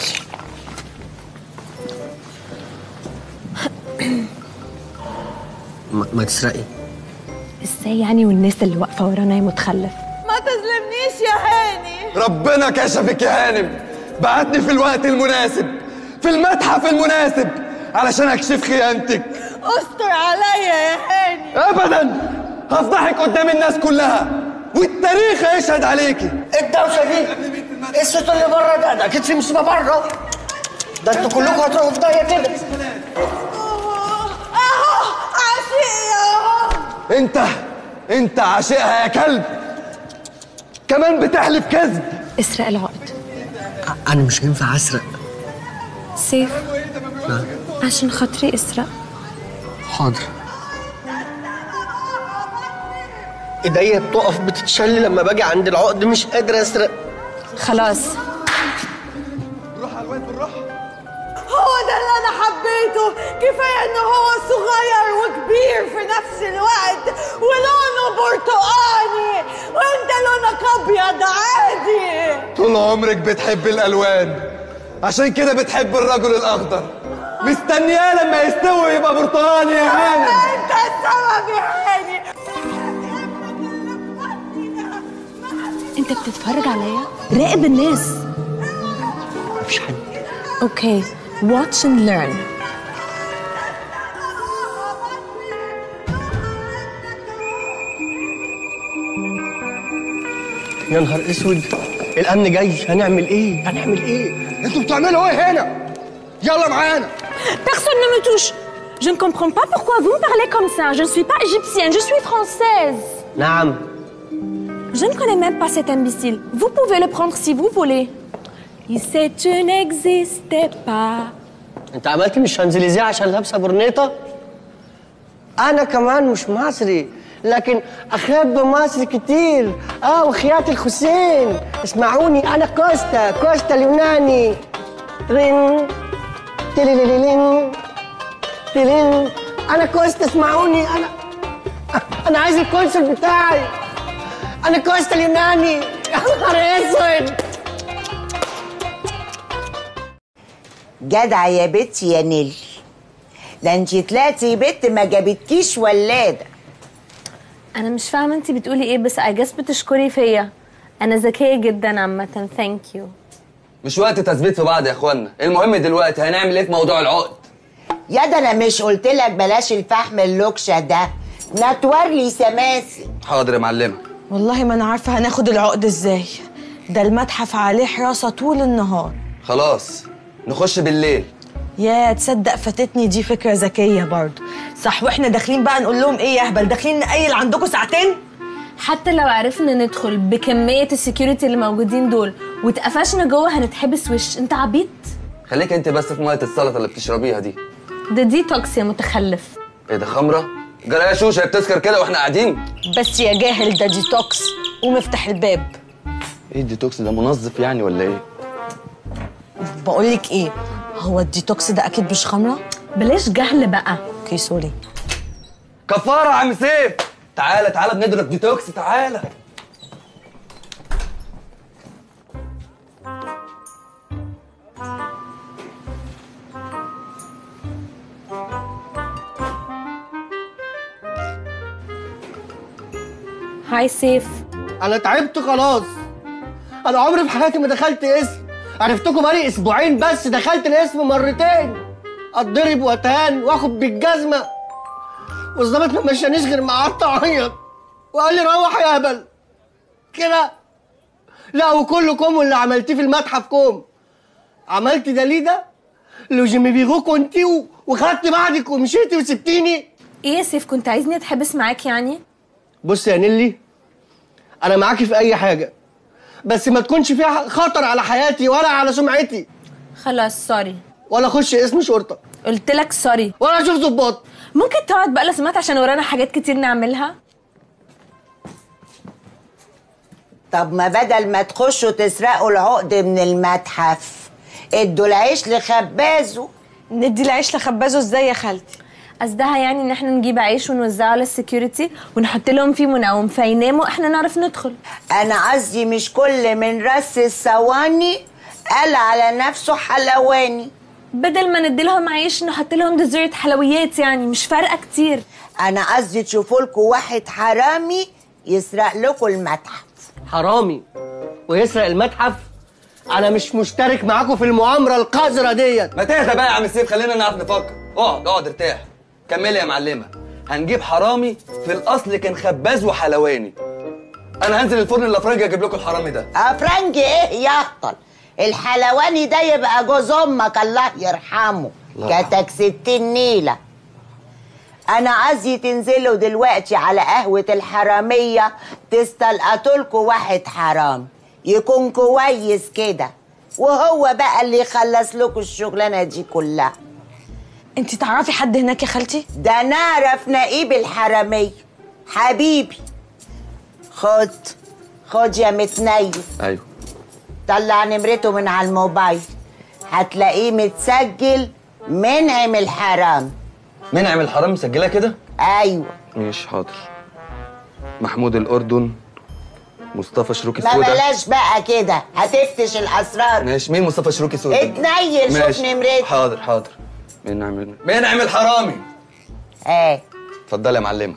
ما, ما تسرقي. ازاي يعني والناس اللي واقفه ورانا يا متخلف؟ ما تظلمنيش يا هاني. ربنا كشفك يا هانم، بعتني في الوقت المناسب، في المتحف المناسب، علشان اكشف خيانتك. استر عليا يا هاني. ابدا، هفضحك قدام الناس كلها والتاريخ هيشهد عليكي. الدوشه دي ايه الصوت اللي بره ده؟ ده اكيد في مصيبه بره، ده انتوا كلكم هتروحوا في داهيه كده. اهو عشقي اهو. انت انت عاشقها يا كلب، كمان بتحلف كذب. اسرق العقد. انا مش هينفع اسرق. سيف عشان خاطري اسرق. حاضر. ايديا بتقف بتتشل لما باجي عند العقد، مش قادر اسرق. خلاص روح على الواد بالراحه. هو ده اللي انا حبيته، كفايه ان هو صغير وكبير في نفس الوقت ولونه برتقاني وانت لونك ابيض عادي. طول عمرك بتحب الالوان، عشان كده بتحب الرجل الاخضر، مستنياه لما يستوي يبقى برتقاني يا هانم. انت السبب يا هاني. انت بتتفرج عليا؟ راقب الناس. مفيش حد. اوكي watch and learn. يا نهار اسود، الامن جاي، هنعمل ايه؟ هنعمل ايه؟ انتوا بتعملوا ايه هنا؟ يلا معانا. Personne ne me touche. Je ne comprends pas pourquoi vous me parlez comme ça. Je ne suis pas égyptienne, je suis française. نعم. Je ne connais même pas cet imbécile. Vous pouvez le prendre si vous voulez. Il sait tu n'existais pas. انت عملت مش شانزليزيه عشان لابسه برنيطه؟ انا كمان مش مصري، لكن احب مصر كتير. اه وخيات الحسين. اسمعوني، انا كوستا، كوستا اليوناني. رين تليليلين تلين. انا كوستا، اسمعوني، انا انا عايز الكونسل بتاعي. انا كوستا اليوناني. يا نهار اسود. جدع يا بنتي يا نيل، ده انتي طلعتي بنت ما جابتكيش ولاده. أنا مش فاهمة أنتي بتقولي إيه، بس I guess بتشكري فيا. أنا ذكية جدا عامة. ثانك يو. مش وقت تثبيت في بعض يا اخوانا، المهم دلوقتي هنعمل ايه في موضوع العقد؟ يا ده انا مش قلت لك بلاش الفحم اللوكشه ده، نتور لي سماسي. حاضر يا معلمه. والله ما انا عارفه هناخد العقد ازاي، ده المتحف عليه حراسه طول النهار. خلاص نخش بالليل. يا تصدق فاتتني دي فكره ذكيه برضه. صح، واحنا داخلين بقى نقول لهم ايه يا هبل؟ داخلين نقيل عندكم ساعتين؟ حتى لو عرفنا ندخل بكمية السكيورتي اللي موجودين دول واتقفشنا جوه هنتحبس وش. انت عبيط؟ خليك انت بس في ميه السلطه اللي بتشربيها دي. ده ديتوكس يا متخلف. ايه ده، خمره؟ جرى يا شوشه بتسكر كده واحنا قاعدين؟ بس يا جاهل ده ديتوكس. قوم افتح الباب. ايه الديتوكس ده، منظف يعني ولا ايه؟ بقول لك ايه، هو الديتوكس ده اكيد مش خمره؟ بلاش جهل بقى. اوكي سوري. كفاره يا عم سيف، تعالى تعالى بنضرب ديتوكس، تعالى. هاي سيف. انا تعبت خلاص. انا عمري في حياتي ما دخلت اسم. عرفتكم بقالي اسبوعين بس، دخلت الاسم مرتين. اتضرب واتهان واخد بالجزمه، والظابط ما مشانيش غير ما قعدت اعيط وقال لي روح يا هبل كده. لا وكلكم واللي عملتيه في المتحف كوم. عملت ده ليه ده؟ لو جيمي بيغو كنتي وخدت بعدك ومشيتي وسبتيني. ايه يا سيف، كنت عايزني اتحبس معاك يعني؟ بص يا نيلي، انا معاكي في اي حاجه بس ما تكونش فيها خطر على حياتي ولا على سمعتي. خلاص سوري. ولا اخش اسم شرطه. قلت لك سوري. ولا اشوف ظباط. ممكن تقعد بقى لو سمحت عشان ورانا حاجات كتير نعملها. طب ما بدل ما تخشوا تسرقوا العقد من المتحف ادوا العيش لخبازه. ندي العيش لخبازه ازاي يا خالتي؟ قصدها يعني ان احنا نجيب عيش ونوزعه على السكيورتي ونحط لهم فيه منوم فيناموا احنا نعرف ندخل. انا قصدي مش كل من رس الصواني قال على نفسه حلواني. بدل ما ندي لهم عيش نحط لهم ديزرت حلويات، يعني مش فارقه كتير. انا قصدي تشوفوا لكم واحد حرامي يسرق لكم المتحف. حرامي ويسرق المتحف؟ انا مش مشترك معاكم في المؤامره القذره ديت. ما تهدى بقى يا عم سيف، خلينا نعرف نفكر. اقعد اقعد ارتاح. كملي يا معلمه. هنجيب حرامي في الاصل كان خباز وحلواني. انا هنزل الفرن الافرنجي اجيب لكم الحرامي ده. افرنجي ايه يا اخطل؟ الحلواني ده يبقى جوز امك الله يرحمه. كتك ستين نيله. انا قصدي تنزلوا دلوقتي على قهوه الحراميه تستلقطوا لكم واحد حرام يكون كويس كده، وهو بقى اللي يخلص لكم الشغلانه دي كلها. انت تعرفي حد هناك يا خالتي؟ ده نعرف نقيب الحراميه حبيبي. خد خد يا متنيف. ايوه. طلع نمرته من على الموبايل، هتلاقيه متسجل منعم الحرام. منعم الحرام مسجلها كده؟ ايوه. ماشي حاضر. محمود الاردن، مصطفى شروكي ما سودا. بلاش بقى كده، هتفتش الاسرار. ماشي. مين مصطفى شروكي سودا؟ اتنيل شوف نمرته. حاضر حاضر. منعم منعم الحرامي. ايه اتفضلي يا معلمه.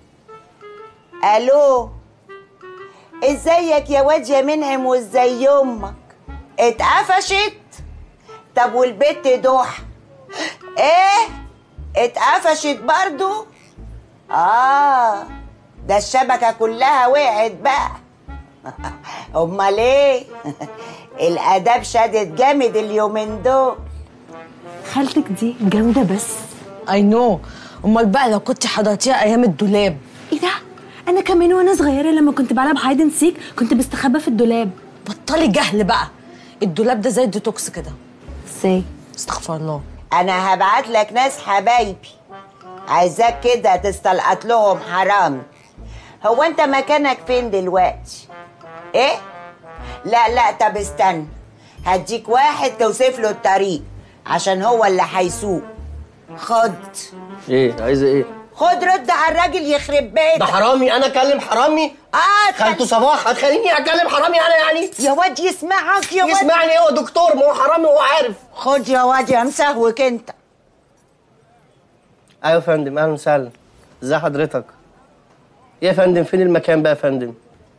الو، ازيك يا واد يا منعم وازاي امك؟ اتقفشت؟ طب والبت دوح ايه اتقفشت برضو؟ اه ده الشبكه كلها وقعت بقى. امال ايه؟ الاداب شدت جامد اليومين دول. خالتك دي جامده بس. اي نو. امال بقى لو كنت حضرتيها ايام الدولاب. ايه ده؟ انا كمان وانا صغيره لما كنت بلعب هايد اند سيك كنت بستخبى في الدولاب. بطلي جهل بقى. الدولاب ده زي الديتوكس كده. ازاي؟ استغفر الله. انا هبعت لك ناس حبايبي عايزاك كده تستلقط لهم حرام. هو انت مكانك فين دلوقتي؟ ايه؟ لا لا طب استنى، هديك واحد توصف له الطريق عشان هو اللي هيسوق. خد. ايه عايزه ايه؟ خد رد على الراجل يخرب بيتك. ده حرامي؟ انا اكلم حرامي؟ اه خالته صباح هتخليني اكلم حرامي انا يعني؟ يا واد يسمعك يا واد. يسمعني ايه؟ هو دكتور، ما هو حرامي وهو عارف. خد يا واد يا مسهوك انت. ايوه يا فندم، اهلا وسهلا. ازي حضرتك؟ ايه يا فندم فين المكان بقى يا فندم؟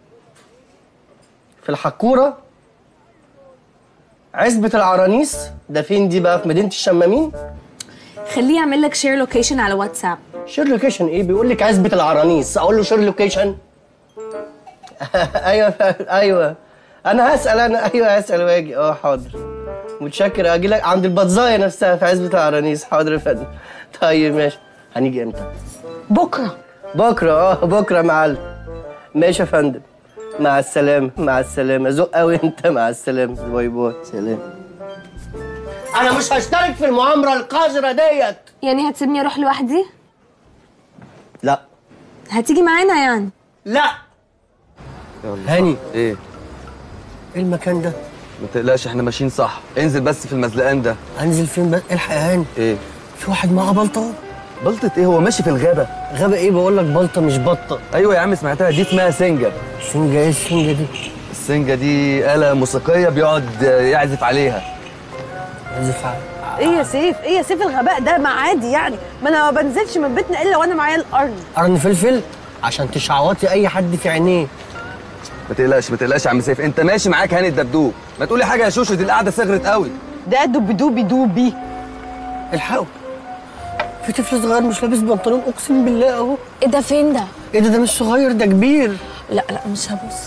في الحكوره؟ عزبة العرانيس؟ ده فين دي بقى؟ في مدينة الشمامين؟ خليه يعمل لك شير لوكيشن على واتساب. شير لوكيشن ايه؟ بيقول لك عزبة العرانيس، اقول له شير لوكيشن؟ ايوه ايوه انا هسأل، انا ايوه هسأل واجي. اه حاضر متشكر. اجي لك عند البطزايه نفسها في عزبة العرانيس. حاضر يا فندم. طيب ماشي. هنيجي امتى؟ بكره. بكره؟ اه بكره يا معلم. ماشي يا فندم. مع السلامة. مع السلامة. ذوق قوي انت. مع السلامة. باي باي. سلام. انا مش هشترك في المؤامرة القذرة ديت. يعني هتسيبني اروح لوحدي؟ لا. هتيجي معانا يعني؟ لا. يلا. هاني. ايه؟ ايه المكان ده؟ ما تقلقش احنا ماشيين صح. انزل بس في المزلقان ده. انزل فين بقى؟ الحق يا هاني. ايه؟ في واحد معاه بلطو. بلطة ايه؟ هو ماشي في الغابة. غابة ايه؟ بقول لك بلطة مش بطة. ايوه يا عم سمعتها، دي اسمها سنجة. سنجة ايه السنجة دي؟ السنجة دي آلة موسيقية بيقعد يعزف عليها. يعزف عليها؟ ايه يا سيف؟ ايه يا سيف الغباء ده؟ ما عادي يعني، ما انا ما بنزلش من بيتنا الا وانا معايا القرن. قرن فلفل؟ عشان تشعوطي اي حد في عينيه. ما تقلقش ما تقلقش يا عم سيف، انت ماشي معاك هاني الدبدوب. ما تقولي حاجة يا شوشو، دي القعدة صغرت قوي. ده دبدوبي دوبي. الحقوا، في طفل صغير مش لابس بنطلون اقسم بالله اهو. ايه ده؟ فين ده؟ ايه ده؟ ده مش صغير، ده كبير. لا لا مش هبص.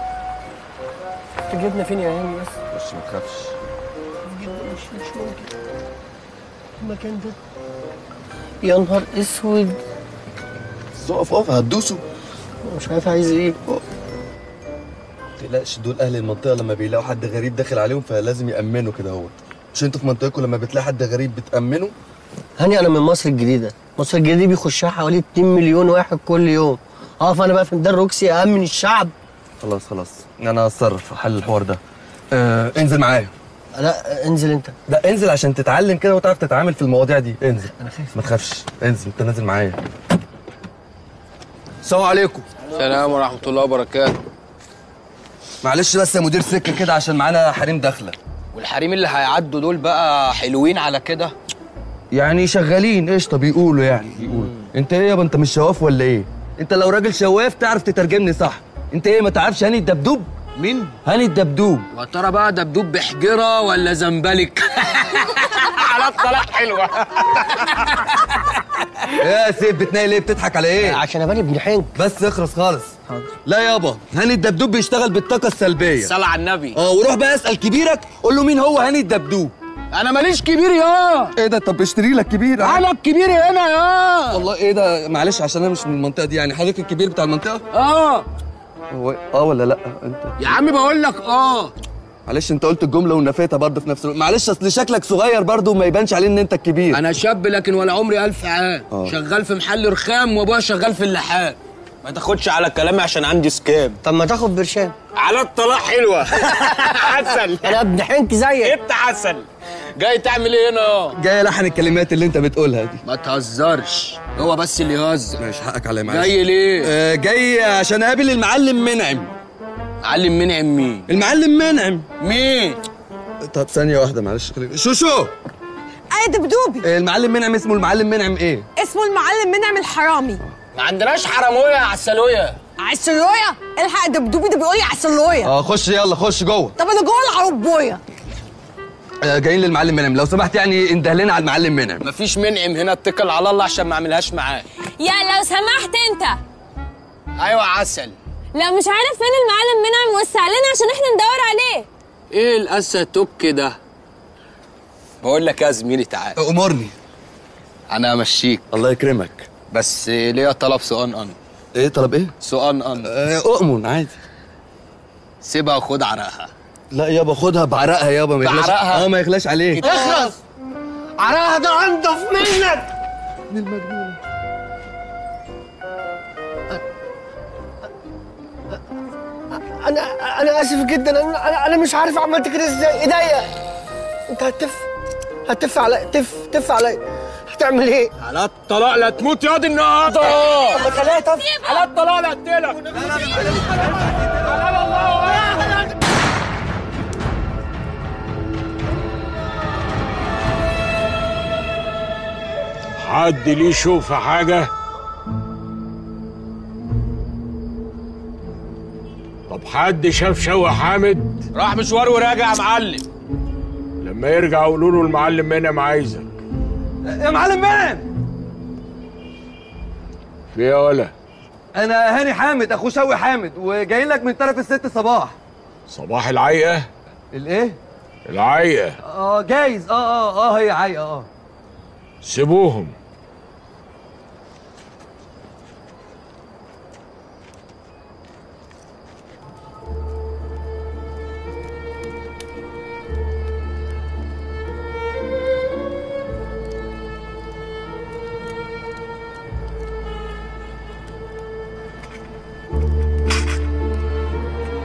انت جبنا فين يا هاني بس؟ مش ما تخافش. مش مش ممكن المكان ده. يا نهار اسود. اقف اقف هتدوسوا. مش عارف عايز ايه. ما تقلقش، دول اهل المنطقة لما بيلاقوا حد غريب داخل عليهم فلازم يأمنوا كده اهوت. مش انتوا في منطقتكم لما بتلاقي حد غريب بتأمنوا؟ هاني انا من مصر الجديدة، مصر الجديدة بيخشها حوالي اتنين مليون واحد كل يوم. اه فانا بقى في ميدان روكسي أأمن الشعب. خلاص خلاص انا هتصرف في حل الحوار ده. آه انزل معايا. لا انزل انت. لا انزل عشان تتعلم كده وتعرف تتعامل في المواضيع دي. انزل. انا خايف. ما تخافش، انزل انت نازل معايا. السلام عليكم. السلام ورحمة الله وبركاته. معلش بس يا مدير سكة كده عشان معانا حريم داخلة. والحريم اللي هيعدوا دول بقى حلوين على كده؟ يعني شغالين قشطة بيقولوا يعني بيقولوا. انت ايه يابا، انت مش شواف ولا ايه؟ انت لو راجل شواف تعرف تترجمني صح. انت ايه ما تعرفش هاني الدبدوب؟ مين؟ هاني الدبدوب. وترى بقى دبدوب بحجرة ولا زنبلك؟ على الطلاق حلوة. يا سيف بتناي ليه؟ بتضحك على ايه؟ عشان ابان ابن حنك. بس اخرس خالص. حاضر. لا يابا، هاني الدبدوب بيشتغل بالطاقة السلبية. صلى على النبي. اه وروح بقى اسأل كبيرك قول له مين هو هاني الدبدوب. انا ماليش كبير يا. ايه ده؟ طب اشتري لك كبير. انا الكبير هنا يا. والله ايه ده؟ معلش عشان انا مش من المنطقة دي، يعني حضرتك الكبير بتاع المنطقة؟ اه. هو اه ولا لا انت؟ يا عم بقول لك اه. معلش انت قلت الجمله ونفيتها برضه في نفس الوقت. معلش اصل شكلك صغير برضه وما يبانش عليه ان انت الكبير. انا شاب لكن ولا عمري ألف عام. آه. شغال في محل رخام وابويا شغال في اللحام. ما تاخدش على كلامي عشان عندي سكام. طب ما تاخد برشام. على الطلاق حلوه. عسل. انا ابن حنك زيك. انت عسل. جاي تعمل ايه هنا؟ جاي الحن الكلمات اللي انت بتقولها دي. ما تهزرش، هو بس اللي يهزر. ماشي حقك عليا معلش. جاي ليه؟ آه جاي عشان اقابل المعلم منعم. معلم منعم مين؟ المعلم منعم. مين؟ طب ثانيه واحده معلش خليني. شوشو. ايه دبدوبي؟ آه المعلم منعم اسمه المعلم منعم ايه؟ اسمه المعلم منعم الحرامي. ما عندناش حرامويه يا عسلويه. عسلويه؟ الحق دبدوبي ده بيقول لي عسلويه. اه خش يلا خش جوه. طب انا جوه العربويه. آه جايين للمعلم منعم لو سمحت، يعني انده لنا على المعلم منعم. مفيش منعم هنا، اتكل على الله عشان ما اعملهاش معاه. يا لو سمحت انت. ايوه عسل. لو مش عارف فين المعلم منعم وسع لنا عشان احنا ندور عليه. ايه القسه توك ده؟ بقول لك يا زميلي تعال. امرني. انا امشيك. الله يكرمك. بس ليا طلب سؤال ان. ايه طلب ايه؟ سؤال ان. آه اؤمن عادي. سيبها وخد عرقها. لا يابا خدها بعرقها يابا ما يغلاش. بعرقها؟ اه ما يغلاش عليك. اخرس. عرقها ده انضف منك. المجنون. انا انا اسف جدا. انا انا مش عارف عملت كده ازاي. ايديا. انت هتف هتف عليا. تف تف عليا. هتعمل ايه؟ على الطلاق لا تموت ياض النهارده. طب ما خليها تف. على الطلاق لا اقتلك. حد ليه يشوف حاجة؟ طب حد شاف شوقي حامد؟ راح مشوار وراجع يا معلم. لما يرجع قولوا له المعلم منعم عايزك. يا معلم منعم. في يا ولا؟ انا هاني حامد اخو شوقي حامد وجايين لك من طرف الست صباح. صباح العيقة؟ الايه؟ العيقة. اه جايز اه اه اه هي عايقة اه. سيبوهم.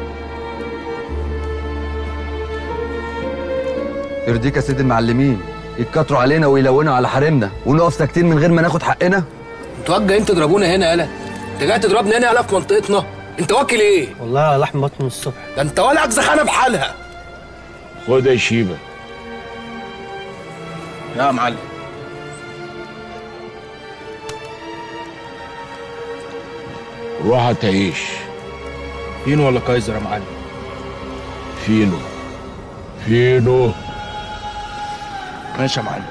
يرضيك يا سيد المعلمين يتكتروا علينا ويلونوا على حريمنا ونقف ساكتين من غير ما ناخد حقنا؟ انتوا جايين تضربونا هنا يالا؟ انت جاي تضربنا هنا يالا في منطقتنا؟ انت واكل ايه؟ والله لحم بطن من الصبح. ده انت ولا اجزخانه بحالها. خد يا شيبه. يا معلم. روح هتعيش. فينو ولا كايزر يا معلم؟ فينو. فينو. ماشي يا معلم.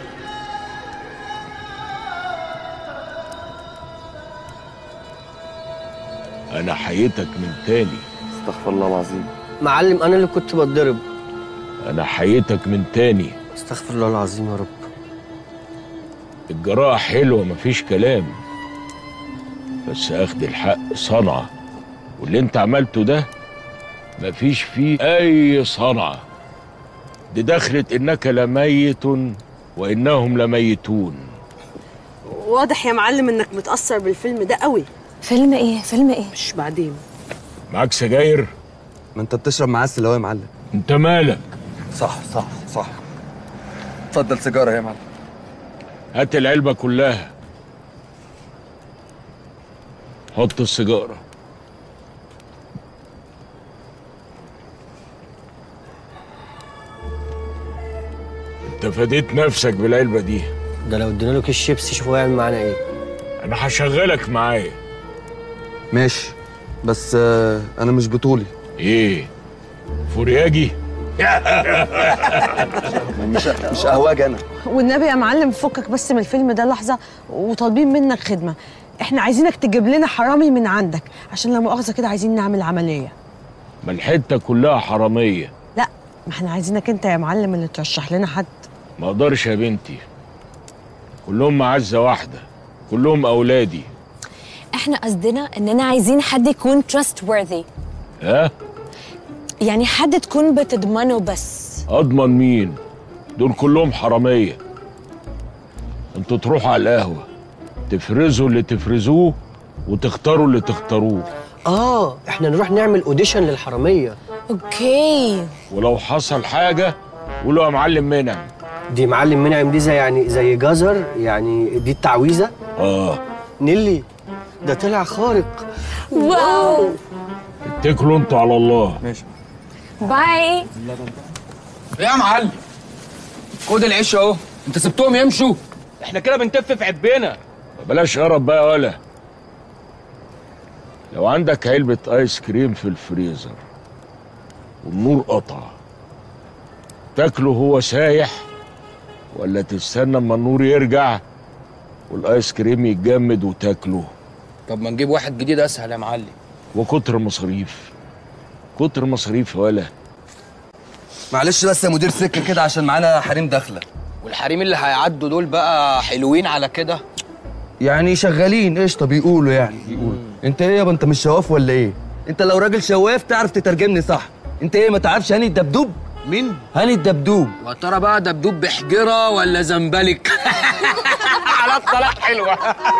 انا حييتك من تاني. استغفر الله العظيم. معلم انا اللي كنت بتضرب. انا حييتك من تاني. استغفر الله العظيم يا رب. الجراحة حلوة مفيش كلام، بس اخد الحق صنعة، واللي انت عملته ده مفيش فيه اي صنعة. دي دخلت انك لميت وانهم لميتون. واضح يا معلم انك متأثر بالفيلم ده قوي. فيلم ايه؟ فيلم ايه؟ مش بعدين. معاك سجاير؟ ما انت بتشرب معسل اهو يا معلم. انت مالك؟ صح صح صح. اتفضل سيجاره يا معلم. هات العلبة كلها. حط السيجارة. انت فديت نفسك بالعلبة دي. ده لو ادينا له كيس شيبسي شوفوا هيعمل معانا ايه. انا هشغلك معايا. ماشي، بس آه انا مش بطولي. ايه؟ فورياجي؟ مش مش قهواجي انا. والنبي يا معلم فكك بس من الفيلم ده لحظه، وطالبين منك خدمه. احنا عايزينك تجيب لنا حرامي من عندك، عشان لا مؤاخذه كده عايزين نعمل عمليه. ما الحته كلها حراميه. لا، ما احنا عايزينك انت يا معلم اللي ترشح لنا حد. ما اقدرش يا بنتي، كلهم معزه واحده، كلهم اولادي. احنا قصدنا اننا عايزين حد يكون trustworthy. ها؟ يعني حد تكون بتضمنه بس. اضمن مين؟ دول كلهم حراميه. انتوا تروحوا على القهوه تفرزوا اللي تفرزوه وتختاروا اللي تختاروه. اه احنا نروح نعمل اوديشن للحراميه. اوكي. ولو حصل حاجه قولوا يا معلم منعم. دي معلم منعم دي زي يعني زي جزر، يعني دي التعويذه. اه نيلي ده طلع خارق. واو. اتكلوا انتوا على الله. ماشي. باي. ايه يا معلم؟ خد العيش اهو، انت سبتهم يمشوا؟ احنا كده بنتف في عبنا. بلاش قرب بقى ولا. لو عندك علبة ايس كريم في الفريزر والنور قطع، تاكله هو سايح ولا تستنى اما النور يرجع والايس كريم يتجمد وتاكله؟ طب ما نجيب واحد جديد اسهل يا معلم. وكتر مصاريف، كتر مصاريف ولا. معلش بس يا مدير سكه كده عشان معانا حريم داخله. والحريم اللي هيعدوا دول بقى حلوين على كده؟ يعني شغالين قشطه بيقولوا يعني بيقولوا. انت ايه يابا، انت مش شواف ولا ايه؟ انت لو راجل شواف تعرف تترجمني صح. انت ايه ما تعرفش هاني الدبدوب؟ مين؟ هاني الدبدوب. وترى بقى دبدوب بحجره ولا زنبلك؟ على الطلاق حلوه.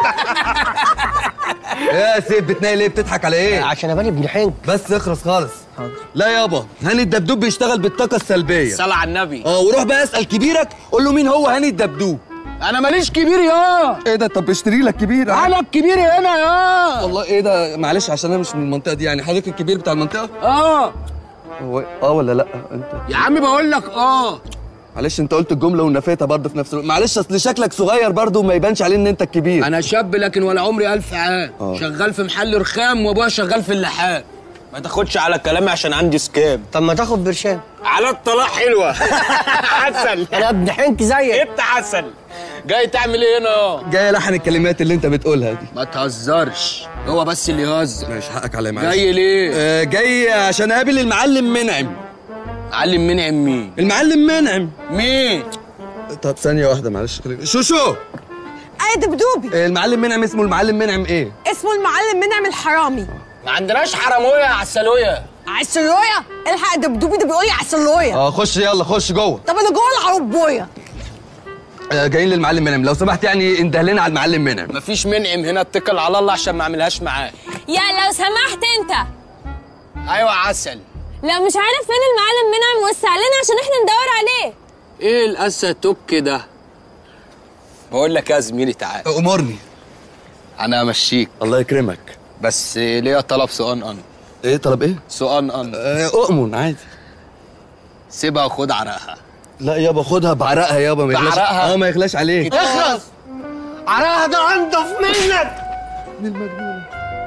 يا سيف بتنايل ليه؟ بتضحك على ايه؟ عشان ابان ابن حنك. بس اخرس خالص. حاضر. لا يابا، هاني الدبدوب بيشتغل بالطاقه السلبيه. صلى على النبي. اه وروح بقى اسال كبيرك قول له مين هو هاني الدبدوب. انا ماليش كبير يا. ايه ده؟ طب اشتري لك كبير. انا الكبير هنا يا. والله ايه ده؟ معلش عشان انا مش من المنطقه دي، يعني حضرتك الكبير بتاع المنطقه؟ اه. هو اه ولا لا انت؟ يا عم بقول لك اه. معلش انت قلت الجمله ونفيتها برضه في نفس الوقت. معلش اصل شكلك صغير برضه وما يبانش عليه ان انت الكبير. انا شاب لكن ولا عمري ألف عام. أوه. شغال في محل رخام وابويا شغال في اللحام. ما تاخدش على كلامي عشان عندي سكاب. طب ما تاخد برشام. على الطلاق حلوه. عسل. انا ابن حنك زيك. انت عسل. جاي تعمل ايه هنا؟ جاي الحن الكلمات اللي انت بتقولها دي. ما تهزرش، هو بس اللي يهزر. ماشي حقك عليا معلش. جاي ليه؟ آه جاي عشان اقابل المعلم منعم. معلم منعم مين؟ المعلم منعم. مين؟ طب ثانية واحدة معلش. شو شو؟ ايه دبدوبي؟ آه المعلم منعم اسمه المعلم منعم ايه؟ اسمه المعلم منعم الحرامي. ما عندناش حرامويه يا عسلويه. عسلويه؟ الحق دبدوبي ده بيقول لي عسلويه. اه خش يلا خش جوه. طب انا جوه العربويه. آه جايين للمعلم منعم، لو سمحت يعني انده لنا على المعلم منعم. مفيش منعم هنا، اتكل على الله عشان ما اعملهاش معاه. يا لو سمحت انت. ايوه عسل. لو مش عارف فين المعلم منعم وسع لنا عشان احنا ندور عليه. ايه القسه توك ده؟ بقول لك يا زميلي تعال امرني. انا امشيك. الله يكرمك. بس ليا طلب سؤال ان ايه طلب ايه؟ سؤال ان آه، اؤمن عادي. سيبها وخد عرقها. لا يابا خدها بعرقها يابا، ما يغلاش. بعرقها؟ اه ما يغلاش عليك. اخلص. عرقها ده انضف منك. ابن المجنون.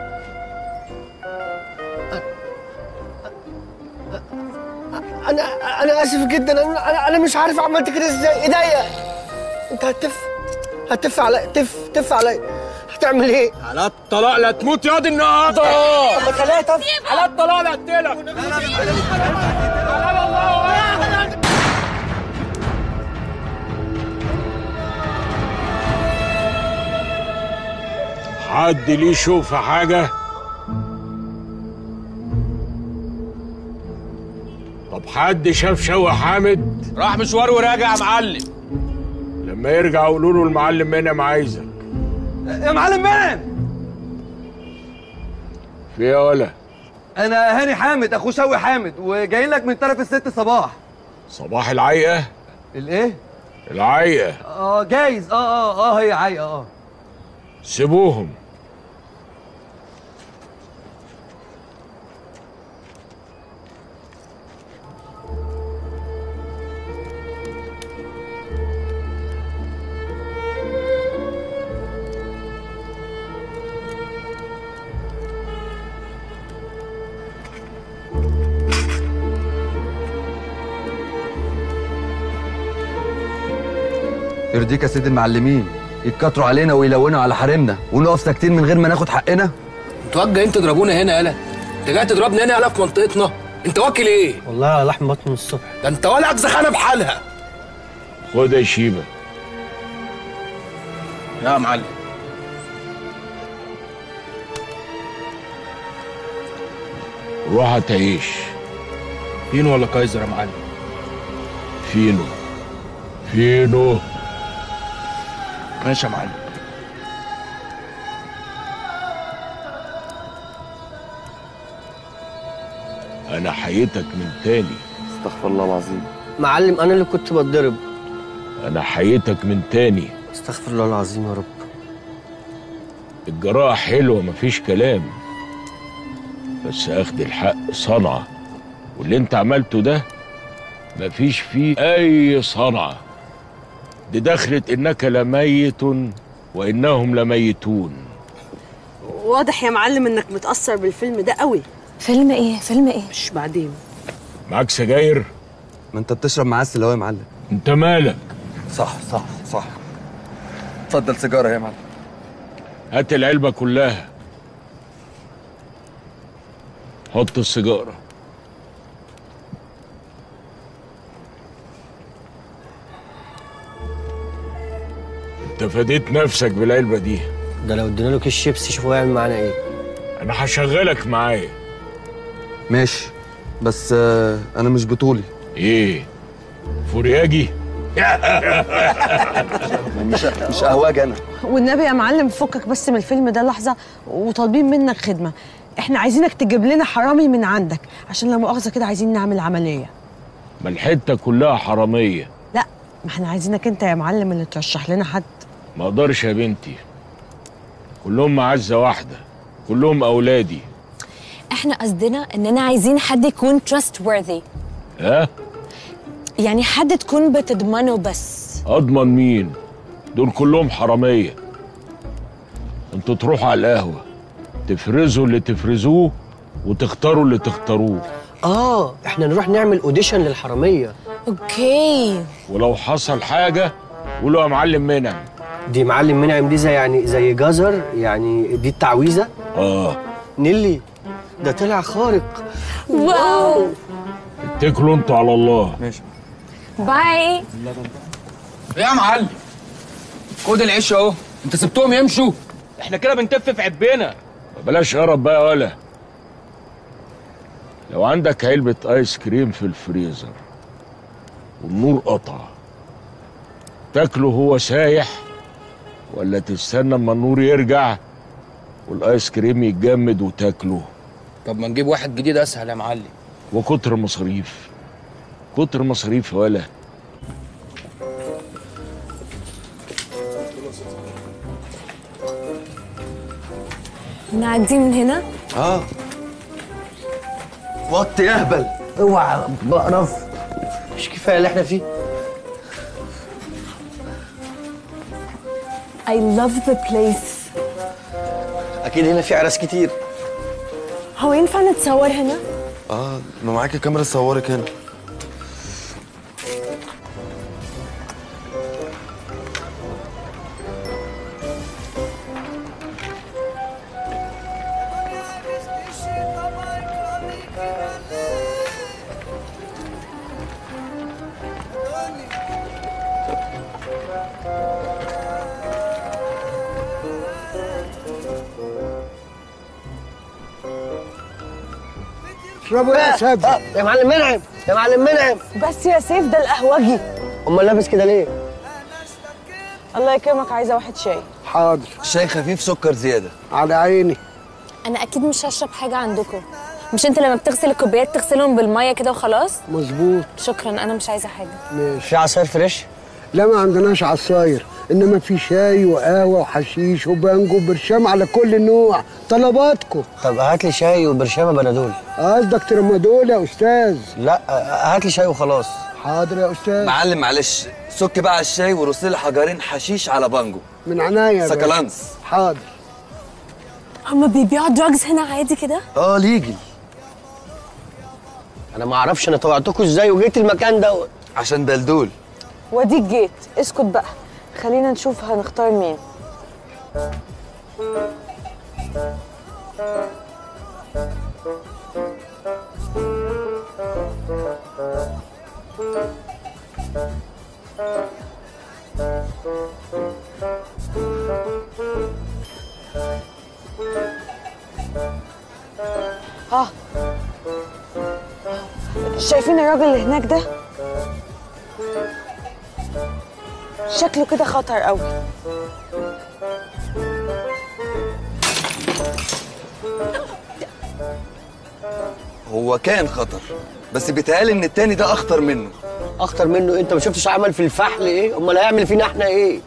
انا انا اسف جدا، انا انا مش عارف عملت كده ازاي. ايديا. انت هتف هتف علي تف تف علي هتعمل ايه؟ على الطلاق لا تموت ياض النهارده. طب خليها تف. على الطلاق لا اقتلك. حد ليه يشوف حاجة؟ طب حد شاف شوقي حامد؟ راح مشوار وراجع يا معلم. لما يرجع قولوا له المعلم منعم عايزك. يا معلم منعم. في ايه يا ولا؟ انا هاني حامد اخو شوقي حامد، وجاي لك من طرف الست صباح. صباح العيقة؟ الايه؟ العيقة. اه جايز. اه اه اه هي عايقه. اه سيبوهم. يرضيك يا سيد المعلمين يتكتروا علينا ويلونوا على حريمنا ونقف ساكتين من غير ما ناخد حقنا؟ انتوا جايين تضربونا هنا يالا؟ انت جاي تضربنا هنا يالا في منطقتنا؟ انت واكل ايه؟ والله لحم بطن الصبح. ده انت ولا زخانه بحالها. خد يا شيبة. يا معلم. روح هتعيش. فينو ولا كايزر يا معلم؟ فينو. فينو. ماشي يا معلم. انا حييتك من تاني. استغفر الله العظيم. معلم انا اللي كنت بتضرب. انا حييتك من تاني. استغفر الله العظيم يا رب. الجراءة حلوة مفيش كلام، بس اخد الحق صنعة، واللي انت عملته ده مفيش فيه اي صنعة. دي دخلت انك لميت وانهم لميتون. واضح يا معلم انك متأثر بالفيلم ده قوي. فيلم ايه؟ فيلم ايه؟ مش بعدين. معاك سجاير؟ ما انت بتشرب معسل اهو يا معلم. انت مالك؟ صح صح صح. اتفضل سيجاره يا معلم. هات العلبة كلها. حط السيجارة. انت فديت نفسك بالعلبة دي. ده لو ادينا له كيس شيبسي شوفوا هيعمل معانا ايه. انا هشغلك معايا. ماشي، بس آه انا مش بطولي. ايه؟ فورياجي؟ مش مش قهواجي انا. والنبي يا معلم فكك بس من الفيلم ده لحظة، وطالبين منك خدمة. احنا عايزينك تجيب لنا حرامي من عندك، عشان لا مؤاخذة كده عايزين نعمل عملية. ما الحتة كلها حرامية. لا، ما احنا عايزينك انت يا معلم اللي ترشح لنا حد. ما اقدرش يا بنتي، كلهم معزة واحدة، كلهم أولادي. احنا قصدنا اننا عايزين حد يكون trustworthy. ها؟ يعني حد تكون بتضمنه بس. أضمن مين؟ دول كلهم حرامية. انتوا تروحوا على القهوة تفرزوا اللي تفرزوه وتختاروا اللي تختاروه. اه احنا نروح نعمل اوديشن للحرامية. اوكي. ولو حصل حاجة قولوا يا معلم منعم. دي معلم منعم دي زي يعني زي جزر، يعني دي التعويذة. اه نيلي ده طلع خارق. واو. اتكلوا انتوا على الله. ماشي. باي. ايه يا معلم؟ خد العيش اهو. انت سبتهم يمشوا؟ احنا كده بنتف في عبنا. بلاش قرب بقى يا ولا. لو عندك علبة ايس كريم في الفريزر والنور قطع، تاكله هو سايح ولا تستنى اما النور يرجع والايس كريم يتجمد وتاكله؟ طب ما نجيب واحد جديد اسهل يا معلم. وكتر مصاريف، كتر مصاريف ولا. نعدي من هنا؟ اه وطي يا اهبل. اوعى بقرف، مش كفايه اللي احنا فيه؟ I love the place. اكيد هنا في عراس كتير. هو ينفع نتصور هنا؟ اه ما معاكي كاميرا تصورك هنا. اشربوا يا سيف. يا معلم منعم، يا معلم منعم. بس يا سيف ده القهوجي. امال لابس كده ليه؟ الله يكرمك، عايزه واحد شاي. حاضر. شاي خفيف سكر زياده. على عيني. انا اكيد مش هشرب حاجه عندكم. مش انت لما بتغسل الكوبايات تغسلهم بالميه كده وخلاص؟ مظبوط. شكرا، انا مش عايزه حاجه. ماشي. في عصاير فريش؟ لا ما عندناش عصاير، انما في شاي وقهوه وحشيش وبانجو وبرشام على كل نوع. طلباتكم. طب هات لي شاي وبرشامه بنادول. قصدك ترمادول يا استاذ؟ لا هات لي شاي وخلاص. حاضر يا استاذ. معلم معلش، سك بقى على الشاي ورص لي حجرين حشيش على بانجو. من عناية يا سكالانس. حاضر. هما بيبيعوا دراجز هنا عادي كده؟ اه ليجل. انا ما اعرفش انا طوعتكم ازاي وجيت المكان دوت. عشان دلدول. واديك جيت، اسكت بقى. خلينا نشوف هنختار مين. ها شايفين الراجل اللي هناك ده؟ شكله كده خطر قوي. هو كان خطر، بس بيتهيألي ان التاني ده اخطر منه. اخطر منه؟ انت ما شفتش عمل في الفحل ايه؟ امال هيعمل فينا احنا ايه؟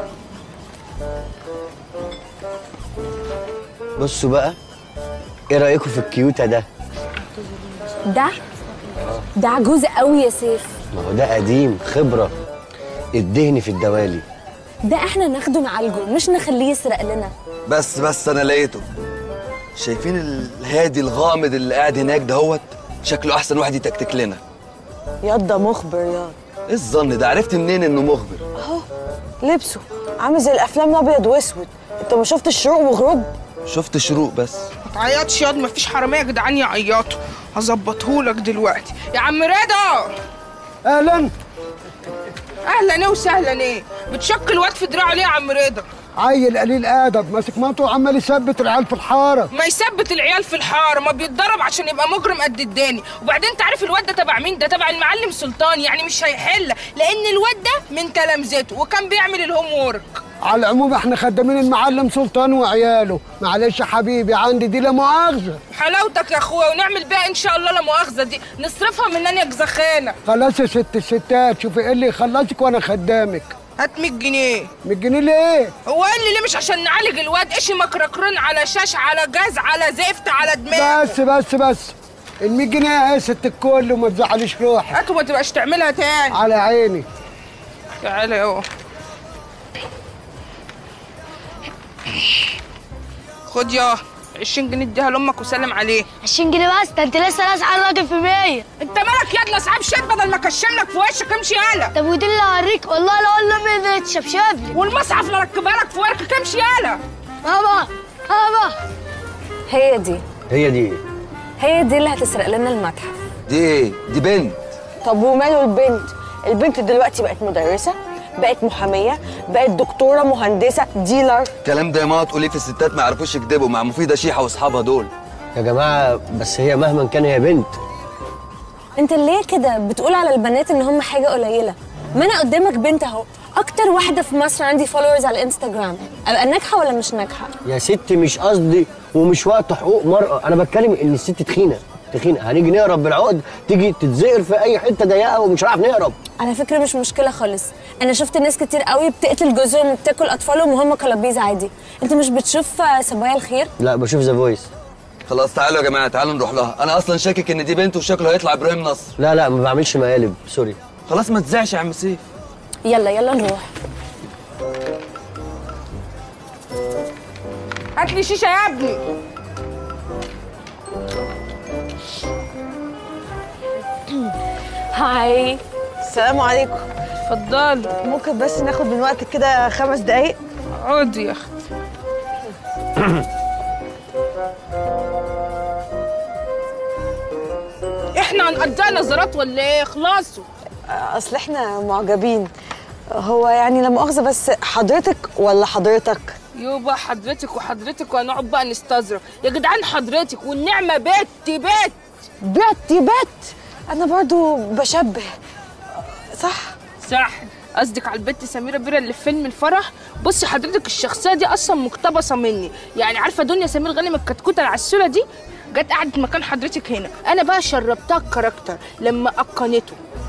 بصوا بقى، ايه رايكم في الكيوتا ده؟ ده ده عجوز قوي يا سيف. ما هو ده قديم، خبره، الدهن في الدوالي. ده احنا ناخده نعالجه، مش نخليه يسرق لنا. بس بس انا لقيته. شايفين الهادي الغامض اللي قاعد هناك دهوت؟ شكله احسن واحد يتكتك لنا. ياض ده مخبر ياض. ايه الظن ده؟ عرفت منين انه مخبر؟ اهو لبسه عامل زي الافلام الابيض واسود. انت ما شفتش شروق وغروب؟ شفت شروق بس. ما تعيطش ياض، مفيش حراميه يا جدعان يعيطوا. هظبطهولك دلوقتي يا عم رضا. اهلا. اهلا ايه وسهلا ايه؟ بتشك الواد في دراعه ليه يا عم رضا؟ عيل قليل ادب ماسك مطوه وعمال يثبت العيال في الحاره. ما يثبت العيال في الحاره، ما بيتدرب عشان يبقى مجرم قد الداني. وبعدين انت عارف الواد ده تبع مين؟ ده تبع المعلم سلطان، يعني مش هيحل، لان الواد ده من تلامذته وكان بيعمل الهوم وورك. على العموم احنا خدامين المعلم سلطان وعياله. معلش يا حبيبي، عندي دي لا مؤاخذه. حلاوتك يا اخويا، ونعمل بيها ان شاء الله لا مؤاخذه دي، نصرفها من انيا جزخانه. خلاص يا ست الستات، شوفي ايه اللي يخلصك وانا خدامك. هات مية جنيه. مية جنيه ليه؟ هو قال لي ليه؟ مش عشان نعالج الواد؟ ايش مكركرين على شاش على جاز على زفت على دماغ. بس بس بس ال مية جنيه يا ست الكل، وما تزعليش روحك. هات وما تبقاش تعملها تاني. على عيني. تعالى اهو. خد يا عشرين جنيه اديها لامك وسلم عليه. عشرين جنيه بس؟ ده انت لسه لاسع الراجل في مية. انت مالك يا ابني؟ اصحاب شات بدل ما اكشم لك في وشك، امشي يالا. طب ودي اللي هوريك والله لو اقول لامي تشبشب لي. والمصحف اللي ركبها لك في وركك، امشي يالا. بابا بابا هي دي هي دي هي دي اللي هتسرق لنا المتحف. دي ايه؟ دي بنت. طب وماله البنت؟ البنت دلوقتي بقت مدرسه، بقت محاميه، بقت دكتوره، مهندسه، ديلر. الكلام ده يا ماما تقوليه في الستات ما يعرفوش يكدبوا، مع مفيده شيحه واصحابها دول. يا جماعه بس هي مهما كان هي بنت. انت ليه كده بتقول على البنات ان هم حاجه قليله؟ ما انا قدامك بنت اهو، اكتر واحده في مصر عندي فولورز على الانستجرام. ابقى ناجحه ولا مش ناجحه؟ يا ستي مش قصدي، ومش وقت حقوق مرأة، انا بتكلم ان الست تخينه تخين، هنيجي نهرب بالعقد تيجي تتزقر في اي حته ضيقه ومش هنعرف نهرب. على فكره مش مشكله خالص، انا شفت ناس كتير قوي بتقتل جوزهم وبتاكل اطفالهم وهم كلابيز عادي. انت مش بتشوف صبايا الخير؟ لا بشوف ذا فويس. خلاص تعالوا يا جماعه، تعالوا نروح لها. انا اصلا شاكك ان دي بنت وشكله هيطلع ابراهيم نصر. لا لا ما بعملش مقالب، سوري. خلاص ما تزعش يا عم سيف. يلا يلا نروح. هات لي شيشه يا ابني. هاي السلام عليكم. اتفضلي. ممكن بس ناخد من وقتك كده خمس دقايق؟ اقعدي يا اختي. احنا هنقضيها نظرات ولا ايه؟ خلاصوا. اصل احنا معجبين. هو يعني لا مؤاخذه بس حضرتك ولا حضرتك؟ يبقى حضرتك وحضرتك وهنقعد بقى نستظرف. يا جدعان حضرتك والنعمه بت بت بت بت. انا برضو بشبه صح؟ صح. قصدك على البت سميره بيرة اللي في فيلم الفرح. بصي حضرتك الشخصيه دي اصلا مقتبسه مني، يعني عارفه دنيا سمير غانم الكتكوته العسوله دي جت قعدت مكان حضرتك هنا، انا بقى شربتها الكاركتر لما اتقنته.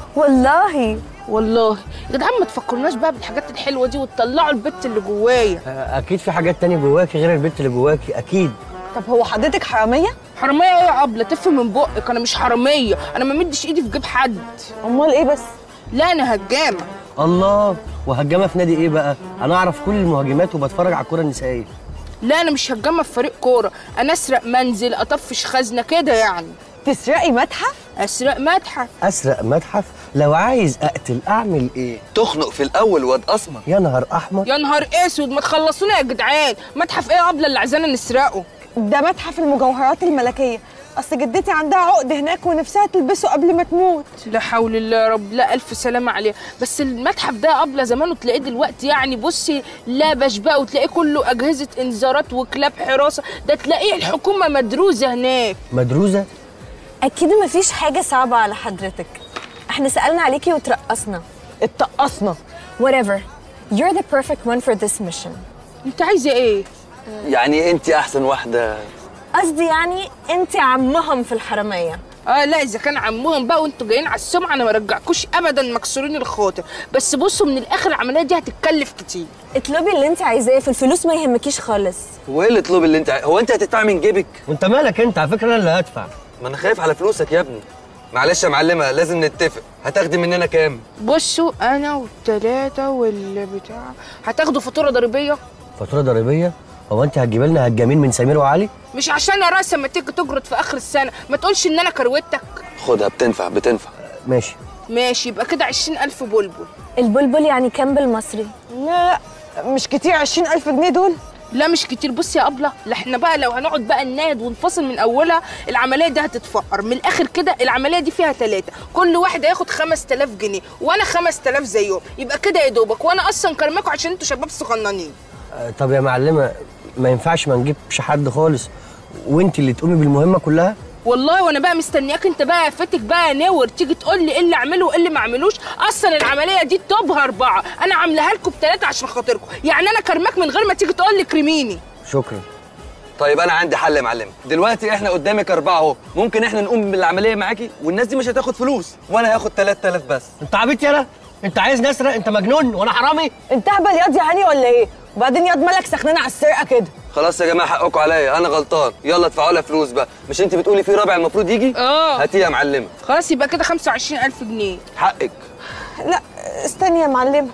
والله والله يا جدعان ما تفكرناش بقى بالحاجات الحلوه دي وتطلعوا البت اللي جوايا. اكيد في حاجات تانية جواكي غير البت اللي جواكي اكيد. طب هو حضرتك حراميه؟ حراميه ايه يا ابله؟ تف من بقك، انا مش حراميه، انا ما مدش ايدي في جيب حد. امال ايه بس؟ لا انا هجامه. الله، وهجامه في نادي ايه بقى؟ انا اعرف كل المهاجمات وبتفرج على الكوره النسائيه. لا انا مش هجامه في فريق كوره، انا اسرق منزل، اطفش خزنه كده يعني. تسرقي متحف؟ اسرق متحف. اسرق متحف؟ لو عايز اقتل اعمل ايه؟ تخنق في الاول واد اسمر. يا نهار احمر. يا نهار اسود، ما تخلصونا يا جدعان. متحف ايه يا ابله اللي عايزانا نسرقه؟ ده متحف المجوهرات الملكيه، اصل جدتي عندها عقد هناك ونفسها تلبسه قبل ما تموت. لا حول الله يا رب، لا الف سلامه عليها. بس المتحف ده قبل زمانه تلاقيه دلوقتي يعني بصي لابش بقى، وتلاقيه كله اجهزه انذارات وكلاب حراسه، ده تلاقيه الحكومه مدروسه هناك. مدروسه؟ اكيد مفيش حاجه صعبه على حضرتك، احنا سالنا عليكي وترقصنا. اتقصنا. whatever you're the perfect one for this mission. انت عايزه ايه؟ يعني انت احسن واحده. قصدي يعني انت عمهم في الحراميه. اه لا اذا كان عمهم بقى وانتوا جايين على السمعه انا ما رجعكوش ابدا مكسورين الخاطر، بس بصوا من الاخر العمليه دي هتتكلف كتير. اطلبي اللي انت عايزاه، في الفلوس ما يهمكيش خالص. هو ايه الاطلب اللي انت عاي... هو انت هتدفع من جيبك؟ وانت مالك انت؟ على فكره انا اللي هدفع. ما انا خايف على فلوسك يا ابني. معلش يا معلمه لازم نتفق، هتاخدي مننا كام؟ بصوا انا والتلاته والبتاع هتاخدوا فاتوره ضريبيه. فاتوره ضريبيه؟ هو انت هتجيب لنا هجامين من سمير وعلي؟ مش عشان يا راس لما تيجي تجرد في اخر السنه ما تقولش ان انا كروتك. خدها بتنفع بتنفع. ماشي ماشي يبقى كده عشرين ألف بلبل. البلبل يعني كام بالمصري؟ لا مش كتير، عشرين ألف جنيه دول. لا مش كتير. بصي يا ابله، لا احنا بقى لو هنقعد بقى نناد ونفصل من اولها العمليه دي هتتفقر. من الاخر كده العمليه دي فيها ثلاثه، كل واحد هياخد خمسة آلاف جنيه وانا خمسة آلاف زيهم، يبقى كده يا دوبك. وانا اصلا كرماكم عشان انتوا شباب صغننين. آه طب يا معلمه ما ينفعش ما نجيبش حد خالص وانت اللي تقومي بالمهمه كلها؟ والله وانا بقى مستنياك انت بقى فاتك بقى نور تيجي تقول لي ايه اللي اعمله وايه اللي ما اعملوش. اصلا العمليه دي توبها اربعه، انا عاملاها لكم بثلاثه عشان خاطركم، يعني انا كرماك من غير ما تيجي تقول لي كريميني. شكرا. طيب انا عندي حل يا معلم. دلوقتي احنا قدامك اربعه اهو، ممكن احنا نقوم بالعمليه معاكي والناس دي مش هتاخد فلوس وانا هاخد ثلاثة آلاف بس. انت عبيط يالا؟ انت عايز نسرق؟ انت مجنون وانا حرامي؟ انت هبل ياض يا هاني ولا ايه؟ وبعدين ياض مالك سخنانه على السرقه كده؟ خلاص يا جماعه حقكم عليا، انا غلطان. يلا ادفعوا لها فلوس بقى. مش انت بتقولي في رابع المفروض يجي؟ اه هاتيه يا معلمه. خلاص يبقى كده خمسة وعشرين ألف جنيه حقك. لا استني يا معلمه،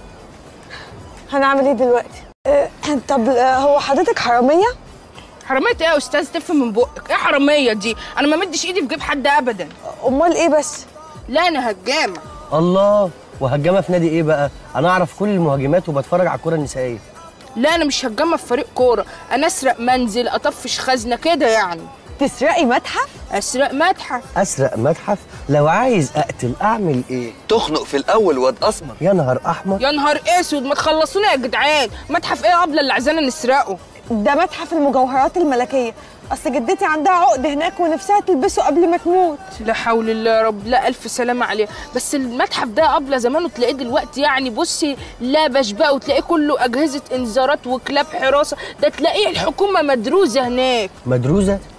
هنعمل ايه دلوقتي؟ اه طب هو حضرتك حراميه؟ حراميه ايه يا استاذ؟ تف من بقك. ايه حراميه دي؟ انا ما مدش ايدي في جيب حد ابدا. امال ايه بس؟ لا انا هجامه. الله، وهجامه في نادي ايه بقى؟ انا اعرف كل المهاجمات وبتفرج على الكوره النسائيه. لا انا مش هجامه في فريق كوره، انا اسرق منزل، اطفش خزنه كده يعني. تسرقي متحف؟ اسرق متحف. اسرق متحف؟ لو عايز اقتل اعمل ايه؟ تخنق في الاول واد اسمر. يا نهار احمر. يا نهار اسود، ما تخلصونا يا جدعان. متحف ايه يا ابله اللي عايزانا نسرقه؟ ده متحف المجوهرات الملكيه، اصل جدتي عندها عقد هناك ونفسها تلبسه قبل ما تموت. لا حول الله يا رب، لا الف سلامه عليها. بس المتحف ده قبل زمانه تلاقيه دلوقتي يعني بصي لابش بقى، وتلاقيه كله اجهزه انذارات وكلاب حراسه، ده تلاقيه الحكومه مدروسه هناك. مدروسه؟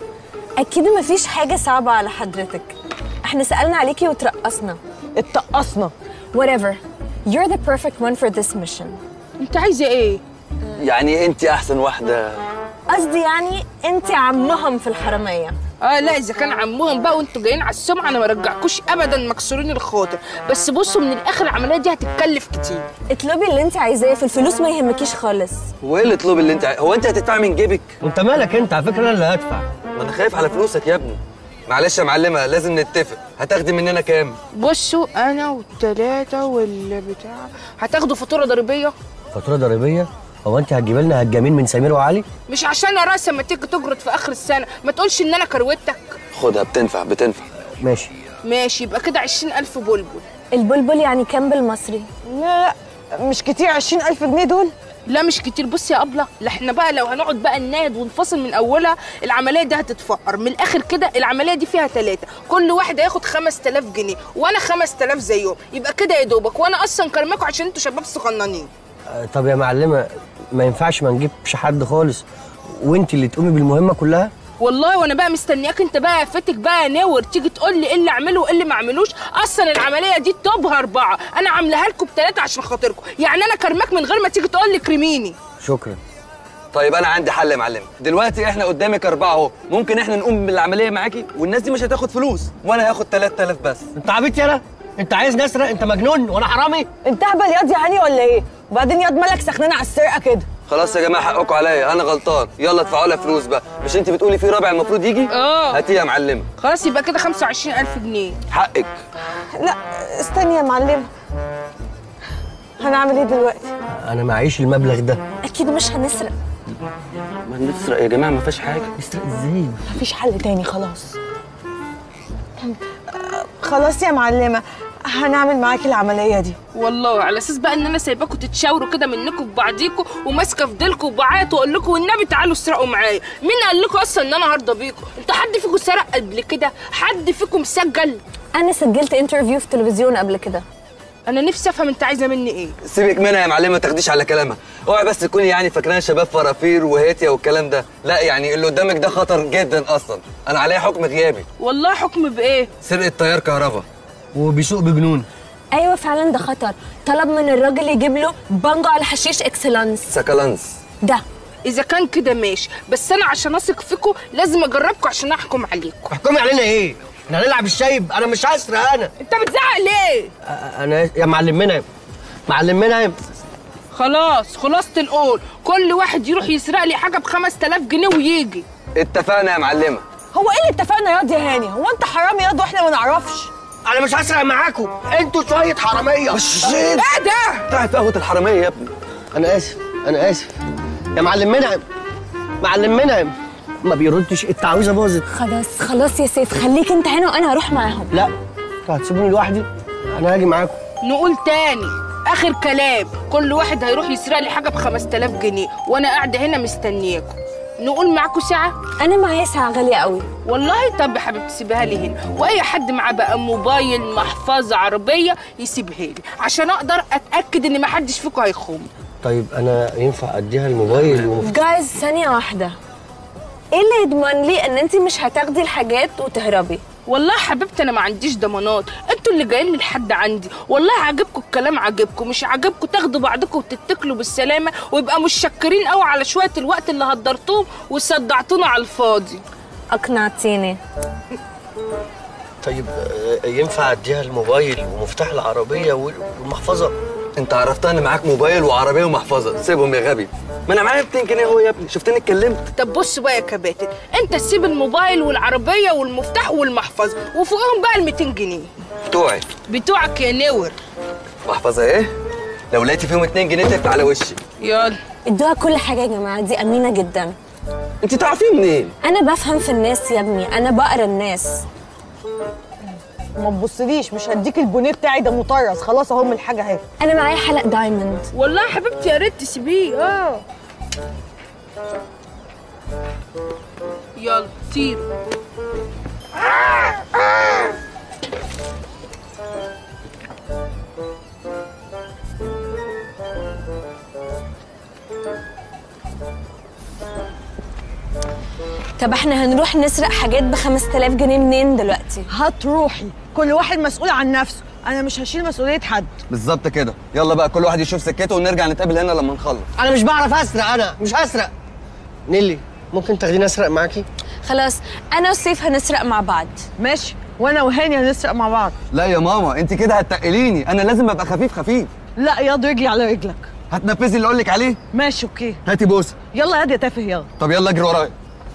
اكيد مفيش حاجه صعبه على حضرتك. احنا سالنا عليكي وترقصنا. اتقصنا. whatever. you're the perfect one for this mission. انت عايزه ايه؟ يعني انت احسن واحده. قصدي يعني انت عمهم في الحراميه. اه لا، اذا كان عمهم بقى وانتوا جايين على السمعه انا ما رجعكوش ابدا، مكسورين الخاطر. بس بصوا من الاخر العمليه دي هتتكلف كتير. اطلبي اللي انت عايزاه، في الفلوس ما يهمكيش خالص. وايه اللي اطلبي اللي انت عايز؟ هو انت هتدفعي من جيبك؟ وانت مالك انت؟ على فكره انا اللي هدفع. ما انا خايف على فلوسك يا ابني. معلش يا معلمه لازم نتفق، هتاخدي مننا كام؟ بصوا انا والتلاته والبتاع هتاخدوا فاتوره ضريبيه. فاتوره ضريبيه؟ هو انت هتجيب لنا هجامين من سمير وعلي؟ مش عشان راس اما تيجي تجرد في اخر السنه ما تقولش ان انا كروتك. خدها بتنفع بتنفع. ماشي ماشي، يبقى كده عشرين ألف بلبل. البلبل يعني كام بالمصري؟ لا لا مش كتير، عشرين ألف جنيه دول؟ لا مش كتير. بصي يا أبلة، لا احنا بقى لو هنقعد بقى نناد ونفصل من أولها العملية دي هتتفقر. من الآخر كده العملية دي فيها ثلاثة، كل واحد هياخد خمس تلاف جنيه وأنا خمس تلاف زيهم، يبقى كده يا دوبك. وأنا أصلا كرماكوا عشان أنتوا شباب صغننين. آه طب يا معلمة ما ينفعش ما نجيبش حد خالص وأنت اللي تقومي بالمهمة كلها؟ والله وانا بقى مستنياك انت بقى فاتك بقى نور تيجي تقول لي ايه اللي اعمله وايه اللي ما اعملوش. اصلا العمليه دي توبها اربعه، انا عاملاها لكم بثلاثه عشان خاطركم، يعني انا كرماك من غير ما تيجي تقول لي كريميني. شكرا. طيب انا عندي حل يا معلم. دلوقتي احنا قدامك اربعه اهو، ممكن احنا نقوم بالعمليه معاكي والناس دي مش هتاخد فلوس وانا هاخد تلات آلاف بس. انت عبيط يالا؟ انت عايز نسرق؟ انت مجنون وانا حرامي؟ انت اهبل ياض يا هاني ولا ايه؟ وبعدين ياض مالك سخنان على السرقه كده؟ خلاص يا جماعه حقكم عليا، انا غلطان. يلا ادفعوا لها فلوس بقى. مش انت بتقولي في رابع المفروض يجي؟ اه هاتيه يا معلمه. خلاص يبقى كده خمسة وعشرين ألف جنيه حقك. لا استني يا معلمه، هنعمل ايه دلوقتي؟ انا معيش المبلغ ده. اكيد مش هنسرق. ما نسرق يا جماعه، ما فيهاش حاجه. نسرق ازاي؟ مفيش حل تاني خلاص. خلاص يا معلمه هنعمل معاكي العمليه دي. والله على اساس بقى ان انا سايباكم تتشاوروا كده منكم ببعضيكم وماسكه في ديلكم وبعيط واقول لكم والنبي تعالوا اسرقوا معايا. مين قال لكم اصلا ان انا هرضى بيكم؟ انتوا حد فيكم سرق قبل كده؟ حد فيكم سجل؟ انا سجلت انترفيو في التلفزيون قبل كده. انا نفسي افهم انت عايزه مني ايه. سيبك منها يا معلمه، ما تاخديش على كلامها. اوعي بس تكوني يعني فاكراها شباب فرافير وهاتيه والكلام ده. لا يعني اللي قدامك ده خطر جدا اصلا. انا عليا حكم غيابي. والله حكم بايه؟ سرقه تيار كهرباء وبيسوق بجنون. ايوه فعلا ده خطر. طلب من الراجل يجيب له بانجو على حشيش اكسلانس. سكالانس ده اذا كان كده ماشي، بس انا عشان اثق فيكم لازم اجربكم عشان احكم عليكم. احكمي علينا ايه؟ احنا هنلعب الشايب؟ انا مش هسرق. انا انت بتزعق ليه؟ انا يا معلمنا معلمنا خلاص خلاصة القول كل واحد يروح يسرق لي حاجه ب خمس تلاف جنيه ويجي. اتفقنا يا معلمه. هو ايه اللي اتفقنا ياض يا هاني؟ هو انت حرامي ياض واحنا ما نعرفش؟ انا مش هسرق معاكم، انتوا شويه حراميه. مش ايه ده؟ بتاعت قهوه الحراميه يا ابني. انا اسف انا اسف يا معلم منعم. معلم منعم ما بيردش، التعويذه باظت. خلاص خلاص يا سيف، خليك انت هنا وانا هروح معاهم. لا انتوا هتسيبوني لوحدي؟ انا هاجي معاكم. نقول تاني اخر كلام، كل واحد هيروح يسرق لي حاجه ب خمس تلاف جنيه وانا قاعده هنا مستنياكم. نقول معاكم ساعه؟ انا معايا ساعه غاليه قوي. والله طب يا حبيبتي سيبها لي هنا، واي حد معاه بقى موبايل محفظه عربيه يسيبها لي عشان اقدر اتاكد ان ما حدش فيكم هيخون. طيب انا ينفع اديها الموبايل ومف... جايز ثانيه واحده، ايه اللي يضمن لي ان انت مش هتاخدي الحاجات وتهربي؟ والله حبيبتي انا ما عنديش ضمانات، انتوا اللي جايين لي لحد عندي. والله عاجبكم الكلام عاجبكم، مش عاجبكم تاخدوا بعضكم وتتكلوا بالسلامه ويبقى متشكرين قوي على شويه الوقت اللي هدرتوهم وصدعتونا على الفاضي. اقنعتيني. طيب ينفع اديها الموبايل ومفتاح العربيه والمحفظه؟ انت عرفتها ان معاك موبايل وعربيه ومحفظه، سيبهم يا غبي. ما انا معايا ميتين جنيه اهو يا ابني، شفتني اتكلمت. طب بص بقى يا كباتن، انت تسيب الموبايل والعربيه والمفتاح والمحفظه وفوقهم بقى ال ميتين جنيه بتوعي. بتوعك يا نور. محفظه ايه؟ لو لقيتي فيهم اتنين جنيه تقف على وشي. يلا ادوها كل حاجه يا جماعه، دي امينه جدا. انت تعرفيه منين؟ انا بفهم في الناس يا ابني، انا بقرا الناس. ما تبصليش، مش هديك البونيه بتاعي ده مطرز. خلاص اهو من الحاجه اهي. انا معايا حلق دايموند. والله يا حبيبتي يا ريت تسيبيه. اه يلا طير. طب احنا هنروح نسرق حاجات ب خمسة آلاف جنيه منين دلوقتي؟ هتروحي، كل واحد مسؤول عن نفسه، انا مش هشيل مسؤوليه حد. بالظبط كده، يلا بقى كل واحد يشوف سكته ونرجع نتقابل هنا لما نخلص. انا مش بعرف اسرق، انا مش هسرق. نيلي ممكن تاخديني اسرق معاكي؟ خلاص انا وسيف هنسرق مع بعض. ماشي، وانا وهاني هنسرق مع بعض. لا يا ماما انت كده هتتقليني، انا لازم ابقى خفيف خفيف. لا ياض رجلي على رجلك. هتنفذي اللي اقول لك عليه؟ ماشي اوكي. هاتي بوسه. يلا ياض يا تافه يلا. طب يلا اجري ورايا.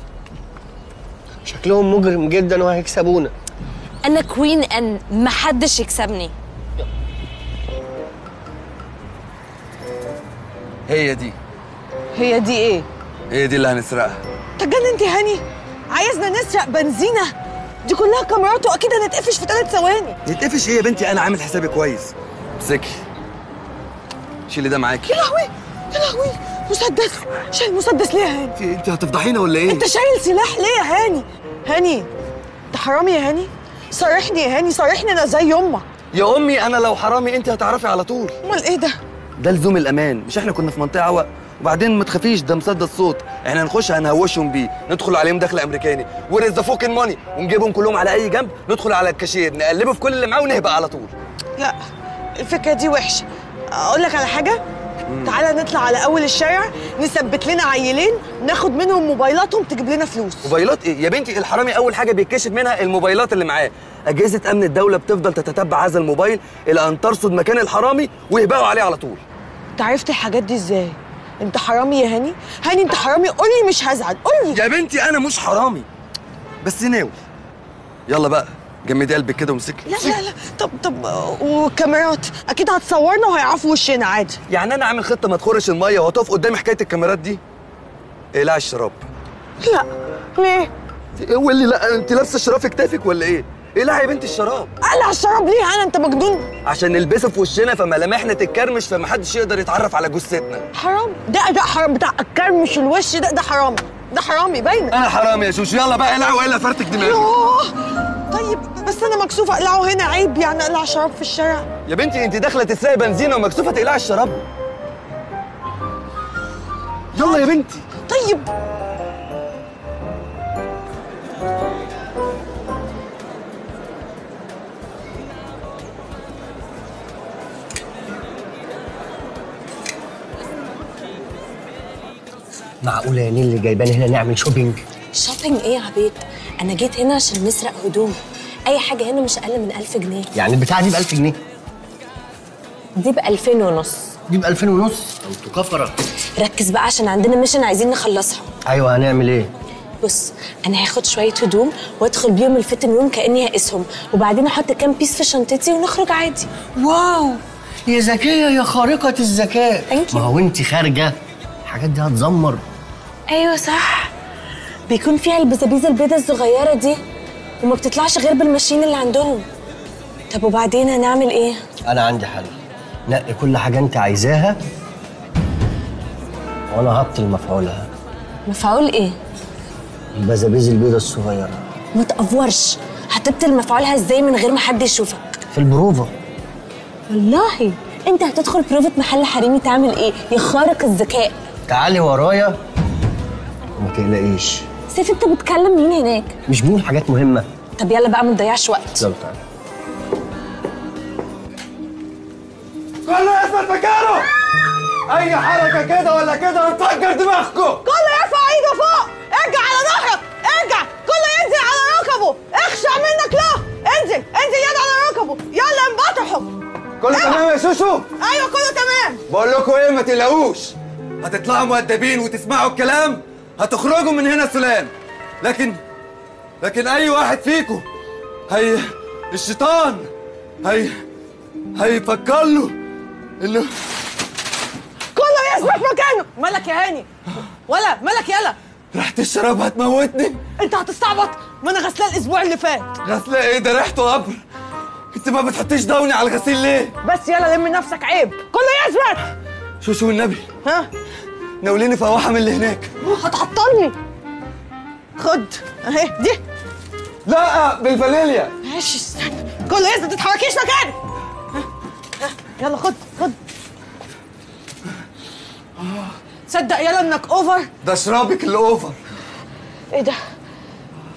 شكلهم مجرم جدا وهيكسبونا. انا كوين ان محدش يكسبني. هي دي. هي دي ايه؟ هي دي اللي هنسرقها. تجننت يا هاني؟ عايزنا نسرق بنزينه؟ دي كلها كاميرات واكيد هنتقفش في ثلاث ثواني. نتقفش ايه يا بنتي؟ انا عامل حسابي كويس. امسكي. شيلي ده معاكي. يا لهوي يا لهوي، مسدس. شايل مسدس ليه يا هاني؟ في انت هتفضحينا ولا ايه؟ انت شايل سلاح ليه يا هاني؟ هاني انت حرامي يا هاني؟ صارحني يا هاني، صارحني انا زي امك. يا امي انا لو حرامي انت هتعرفي على طول. امال ايه ده؟ ده لزوم الامان، مش احنا كنا في منطقه عوق؟ وبعدين ما تخافيش ده مسدس صوت، احنا هنخش هنهوشهم بيه، ندخل عليهم دخل امريكاني ورز ذا فوكن ماني ونجيبهم كلهم على اي جنب، ندخل على الكاشير نقلبه في كل اللي معاه ونهبق على طول. لا الفكره دي وحشه. اقول لك على حاجه، تعالى نطلع على اول الشارع نثبت لنا عيلين ناخد منهم موبايلاتهم تجيب لنا فلوس. موبايلات ايه يا بنتي؟ الحرامي اول حاجه بيتكشف منها الموبايلات اللي معاه، اجهزه امن الدوله بتفضل تتتبع هذا الموبايل الى ان ترصد مكان الحرامي ويهبقوا عليه على طول. انت عرفت الحاجات دي ازاي؟ انت حرامي يا هاني؟ هاني انت حرامي، قول لي مش هزعل، قول لي. يا بنتي انا مش حرامي بس ناوي. يلا بقى جمدي قلبك كده وامسكي. لا لا لا طب طب والكاميرات اكيد هتصورنا وهيعرفوا وشنا عادي. يعني انا عامل خطه ما تخرش الميه وهتقف قدامي حكايه الكاميرات دي؟ اقلعي الشراب. لا ليه؟ هو اللي لا انت لابسه الشراب في كتافك ولا ايه؟ اقلعي يا بنتي الشراب. اقلع الشراب ليه انا؟ انت مجنون؟ عشان نلبسه في وشنا فملامحنا تتكرمش فمحدش يقدر يتعرف على جثتنا. حرام ده ده حرام بتاع الكرمش الوش ده، ده حرامي، ده حرامي باينه. انا حرامي يا شوشو. يلا بقى اقلعوا والا فرتك دماغي. طيب بس انا مكسوفه اقلعه هنا، عيب يعني اقلع شراب في الشارع؟ يا بنتي انت داخله تسرقي بنزينه ومكسوفه تقلعي الشراب؟ يلا يا بنتي. طيب معقوله يا نيل اللي جايباني هنا نعمل شوبينج؟ شوبينج ايه يا عبيد؟ انا جيت هنا عشان نسرق هدوم، اي حاجه هنا مش اقل من ألف جنيه. يعني البتاعه دي ب ألف جنيه؟ دي ب ألفين ونص. دي ب ألفين ونص؟ انتوا كفره. ركز بقى عشان عندنا ميشن عايزين نخلصها. ايوه هنعمل ايه؟ بص انا هاخد شويه هدوم وادخل بيهم الفيتنج روم كاني هقيسهم، وبعدين احط كام بيس في شنطتي ونخرج عادي. واو يا ذكيه يا خارقه الذكاء. ما هو انت خارجه الحاجات دي هتزمر. ايوه صح، بيكون فيها البزابيزه البيضه الصغيره دي وما بتطلعش غير بالماشين اللي عندهم. طب وبعدين هنعمل ايه؟ انا عندي حل، نقي كل حاجه انت عايزاها وانا هبطل مفعولها. مفعول ايه؟ البزابيز البيضه الصغيره. ما تقفورش، هتبطل مفعولها ازاي من غير ما حد يشوفك؟ في البروفه. والله انت هتدخل بروفة محل حريمي تعمل ايه يا خارق الذكاء؟ تعالي ورايا وما تقلقيش. سيف انت بتكلم مين هناك؟ مش بنقول حاجات مهمه. طب يلا بقى ما نضيعش وقت. يلا تعالى. كله يثبت مكانه. اي حركه كده ولا كده هنفجر دماغكم. كله يرفع ايده فوق، ارجع على ظهرك، ارجع، كله ينزل على ركبه، اخشع منك له، انزل انزل يد على ركبه، يلا انبطحوا. كله تمام يا شوشو؟ ايوه كله تمام. بقول لكم ايه، ما تقلقوش، هتطلعوا مؤدبين وتسمعوا الكلام، هتخرجوا من هنا سلام. لكن لكن اي واحد فيكم هي الشيطان هي هيفكر له انه كله يثبت مكانه. مالك يا هاني؟ ولا مالك يلا؟ ريحة الشراب هتموتني. انت هتستعبط؟ ما انا غسلاه الاسبوع اللي فات. غسلاه ايه ده؟ ريحته قبر. انت ما بتحطيش دوني على الغسيل ليه؟ بس يلا لم نفسك، عيب. كله يثبت. شوشو والنبي ها ناوليني فواحه من اللي هناك. هتعطلني. خد اهي دي. لا بالفانيليا. ماشي استنى، كله يثبت، ما تتحركيش مكانك. يلا خد خد. تصدق يلا انك اوفر. ده شرابك اللي اوفر. ايه ده؟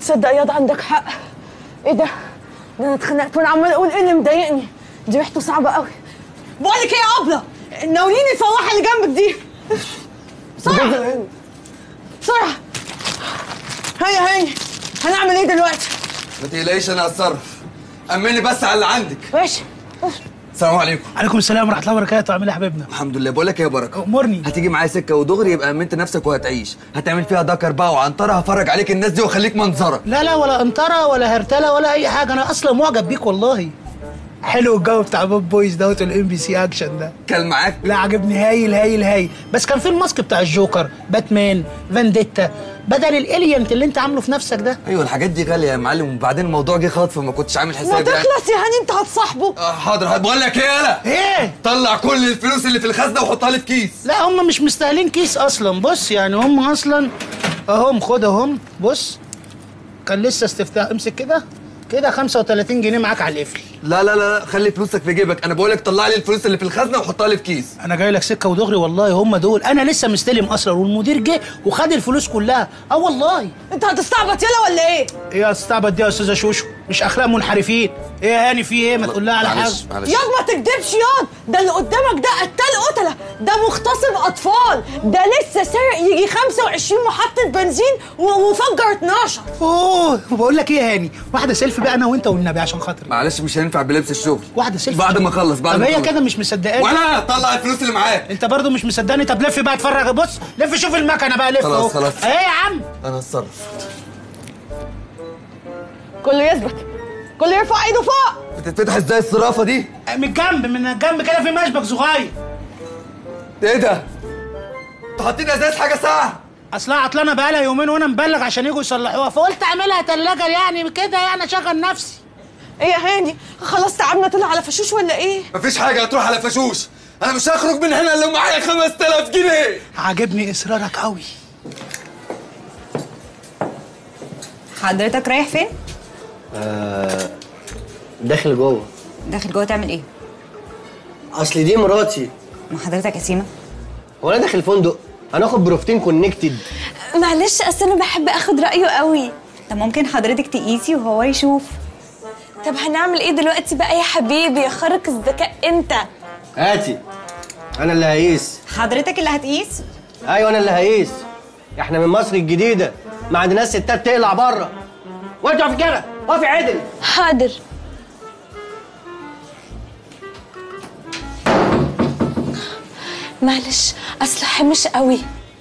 تصدق ياض عندك حق. ايه ده؟ ده انا اتخنقت وانا عمال اقول ايه اللي مضايقني؟ دي ريحته صعبه قوي. بقول لك ايه يا ابله؟ ناوليني الفواحه اللي جنبك دي بسرعه بسرعه. هيا هيا هنعمل ايه دلوقتي؟ ما تقلقيش انا هتصرف. امني بس على اللي عندك. ماشي. السلام عليكم. عليكم السلام ورحمه الله وبركاته. عامل ايه يا حبيبنا؟ الحمد لله. بقول لك ايه يا بركه؟ امرني. هتيجي معايا سكه ودغري يبقى امنت نفسك وهتعيش. هتعمل فيها دكر بقى وعنطره. هفرج عليك الناس دي واخليك منظره. لا لا ولا انطره ولا هرتله ولا اي حاجه، انا اصلا معجب بيك والله. حلو الجو بتاع بوب بويز دوت والام بي سي اكشن ده. كان معاك؟ لا عجبني هايل هايل هايل. بس كان في الماسك بتاع الجوكر، باتمان، فانديتا، بدل الالينت اللي انت عامله في نفسك ده. ايوه الحاجات دي غاليه يا معلم، وبعدين الموضوع جه خاطف فما كنتش عامل حسابي. ما تخلص يا هاني انت هتصاحبه. آه حاضر. بقول لك ايه يالا؟ ايه؟ طلع كل الفلوس اللي في الخزنه وحطها لي في كيس. لا هم مش مستاهلين كيس اصلا. بص يعني هم اصلا اهم، خد اهم. بص كان لسه استفتاح. امسك كده كده خمسة وتلاتين جنيه معاك على القفل. لا لا لا خلي فلوسك في جيبك. انا بقول لك طلع لي الفلوس اللي في الخزنه وحطها لي في كيس. انا جاي لك سكه ودغري والله. هم دول انا لسه مستلم اصلا، والمدير جه وخد الفلوس كلها. اه والله. انت هتستعبط يلا ولا ايه؟ ايه يا استعبط دي يا استاذه شوشو؟ مش اخلاق منحرفين. ايه يا هاني في ايه؟ ما تقول لها على حاجه. ياض ما تكدبش ياض. ده اللي قدامك ده قتال قتله. ده مغتصب اطفال. ده لسه سارق يجي خمسة وعشرين محطه بنزين وفجر اتناشر. اوه بقول لك ايه يا هاني، واحده سيلفي بقى انا وانت والنبي عشان خاطري. معلش مش هينفع بلبس الشغل. واحده سيلفي بعد ما اخلص. بعد طب ما هي اخلص. كده مش مصدقاني. وانا طلع الفلوس اللي معاك. انت برضو مش مصدقني. طب لف بقى اتفرج. بص لف شوف المكنه بقى. لف خلاص خلاص. ايه يا عم؟ انا هتصرف. كله يثبت. كله يرفع ايده فوق. بتتفتح ازاي الصرافه دي؟ من الجنب من الجنب كده في مشبك صغير. ايه ده؟ انتوا حاطين ازاز حاجه ساعه؟ اصلها عطلانه بقالها يومين وانا مبلغ عشان يجوا يصلحوها، فقلت اعملها تلاجه يعني كده يعني اشغل نفسي. ايه يا هاني؟ خلاص تعبنا طلع على فشوش ولا ايه؟ مفيش حاجه هتروح على فشوش. انا مش هخرج من هنا الا لو معايا خمسة آلاف جنيه. عاجبني اصرارك قوي. حضرتك رايح فين؟ آه داخل جوه. داخل جوه تعمل ايه؟ اصل دي مراتي. ما حضرتك يا سيما؟ هو انا داخل فندق هناخد بروفتين كونكتد. معلش اصل انا بحب اخد رايه قوي. طب ممكن حضرتك تقيسي وهو يشوف. طب هنعمل ايه دلوقتي بقى يا حبيبي يا خارق الذكاء انت؟ هاتي انا اللي هقيس. حضرتك اللي هتقيس؟ ايوه انا اللي هقيس. احنا من مصر الجديده ما عندناش ستات تقلع بره. وانت اقفي كده اقفي عدل. حاضر. معلش اصل حمش قوي.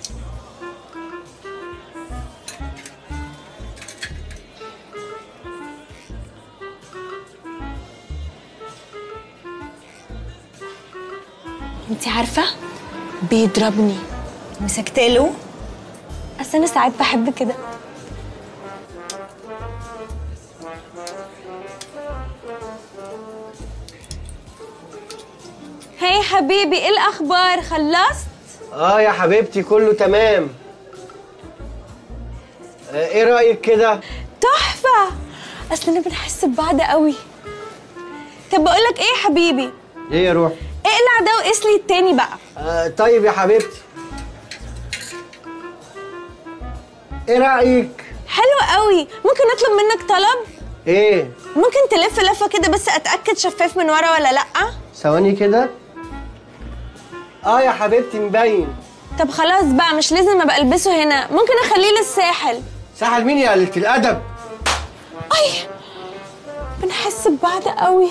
انتي عارفه بيضربني. مسكتله؟ اصل انا ساعات بحب كده. هاي حبيبي ايه الاخبار؟ خلصت؟ اه يا حبيبتي كله تمام. آه ايه رايك كده؟ تحفه. اصل انا بنحس ببعض قوي. طب بقول لك ايه يا حبيبي؟ ايه يا روح؟ اقلع ده وقيس لي التاني بقى. آه طيب يا حبيبتي. ايه رايك؟ حلو قوي. ممكن اطلب منك طلب؟ ايه؟ ممكن تلف لفه كده بس اتاكد شفاف من ورا ولا لا؟ ثواني كده. اه يا حبيبتي مبين. طب خلاص بقى مش لازم ابقى البسه هنا، ممكن اخليه للساحل. ساحل مين يا قلة الادب؟ اي بنحس ببعض قوي.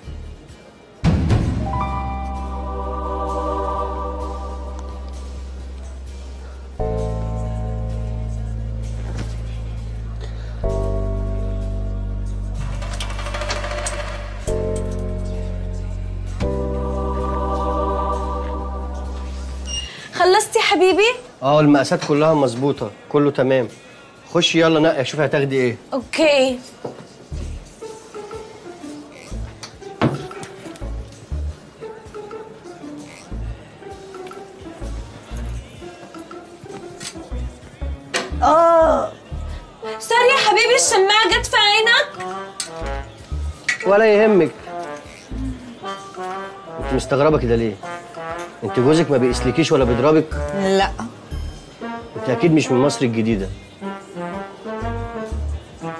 خلصتي يا حبيبي؟ اه المقاسات كلها مظبوطه كله تمام. خشي يلا نقي شوفي هتاخدي ايه. اوكي. اه سوري يا حبيبي الشماعه جت في عينك. ولا يهمك. انت مستغربه كده ليه؟ انت جوزك ما بيقسلكيش ولا بيضربك؟ لا. انت اكيد مش من مصر الجديده.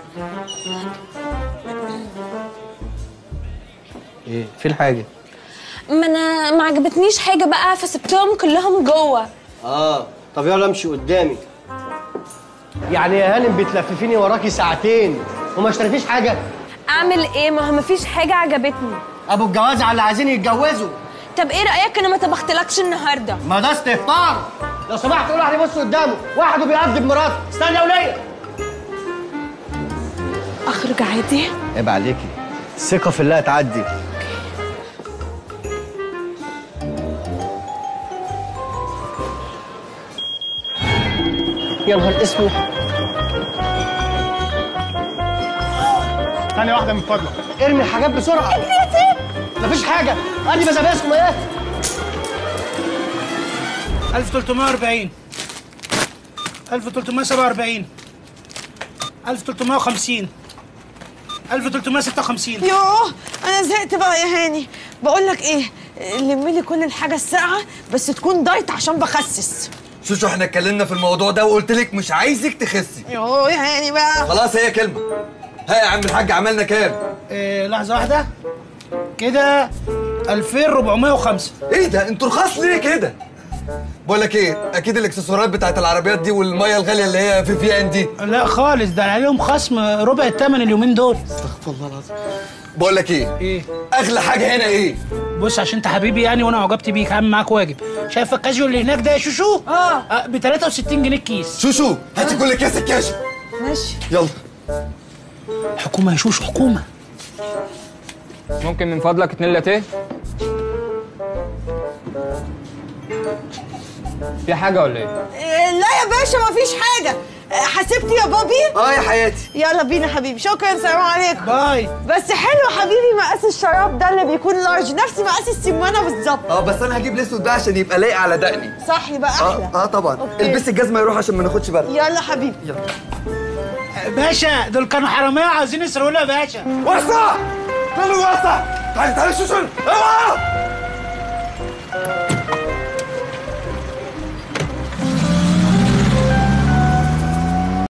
ايه في الحاجه؟ ما انا ما عجبتنيش حاجه بقى فسبتهم كلهم جوه. اه طب يلا امشي قدامي. يعني يا هانم بتلففيني وراكي ساعتين وما اشتريتيش حاجه؟ اعمل ايه؟ ما هو مفيش حاجه عجبتني. ابو الجواز على اللي عايزين يتجوزوا. طب ايه رايك انا ما طبختلكش النهارده؟ ما ده استهتار. لو سمحت قول واحد يبص قدامه، واحد وبيقضي بمراته. استنى يا وليه. اخرج عادي؟ عيب عليكي، الثقه في الله تعدي. يا نهار اسود. ثانية واحدة من فضلك. ارمي الحاجات بسرعة. ابني يا سيد. مفيش حاجة، ادي بزابيسكم ايه؟ ألف وثلاثمائة وأربعين ألف وثلاثمائة وسبعة وأربعين ألف وثلاثمائة وخمسين ألف وثلاثمائة وستة وخمسين. يوه انا زهقت بقى يا هاني. بقول لك ايه، لمي لي كل الحاجه الساقعه بس تكون دايت عشان بخسس. شوشو احنا اتكلمنا في الموضوع ده وقلت لك مش عايزك تخسي. يوه يا هاني بقى. خلاص هي كلمه. ها يا عم الحاج عملنا كام؟ إيه لحظه واحده كده ألفين وأربعمائة وخمسة. ايه ده انتوا رخاص ليه كده؟ بقول لك ايه، اكيد الاكسسوارات بتاعت العربيات دي والميه الغاليه اللي هي في في ان دي. لا خالص، ده عليهم خصم ربع الثمن اليومين دول. استغفر الله العظيم. بقول لك ايه؟ ايه؟ اغلى حاجه هنا ايه؟ بص عشان انت حبيبي يعني وانا عجبت بيك، هعمل معاك واجب. شايف الكاجيو اللي هناك ده يا شوشو؟ اه ب ثلاثة وستين جنيه الكيس. شوشو هاتي كل كيس الكاجو. ماشي يلا. حكومه يا شوشو حكومه. ممكن من فضلك اتنين لاتيه؟ في حاجة ولا ايه؟ لا يا باشا مفيش حاجة. حسبتي يا بابي؟ اه يا حياتي. يلا بينا حبيبي. شكرا سلام عليكم. باي. بس حلو حبيبي مقاس الشراب ده اللي بيكون لارج، نفس مقاس السمانة بالظبط. اه بس انا هجيب الاسود ده عشان يبقى لايق على دقني. صح يبقى احلى. اه اه طبعا. البسي الجزمه يروح عشان ما ناخدش بالنا. يلا حبيبي. يلا. باشا دول كانوا حرامية عايزين يسرقونا يا باشا. وسع! كله وسع! تعالي تعالي شوشو اوعى!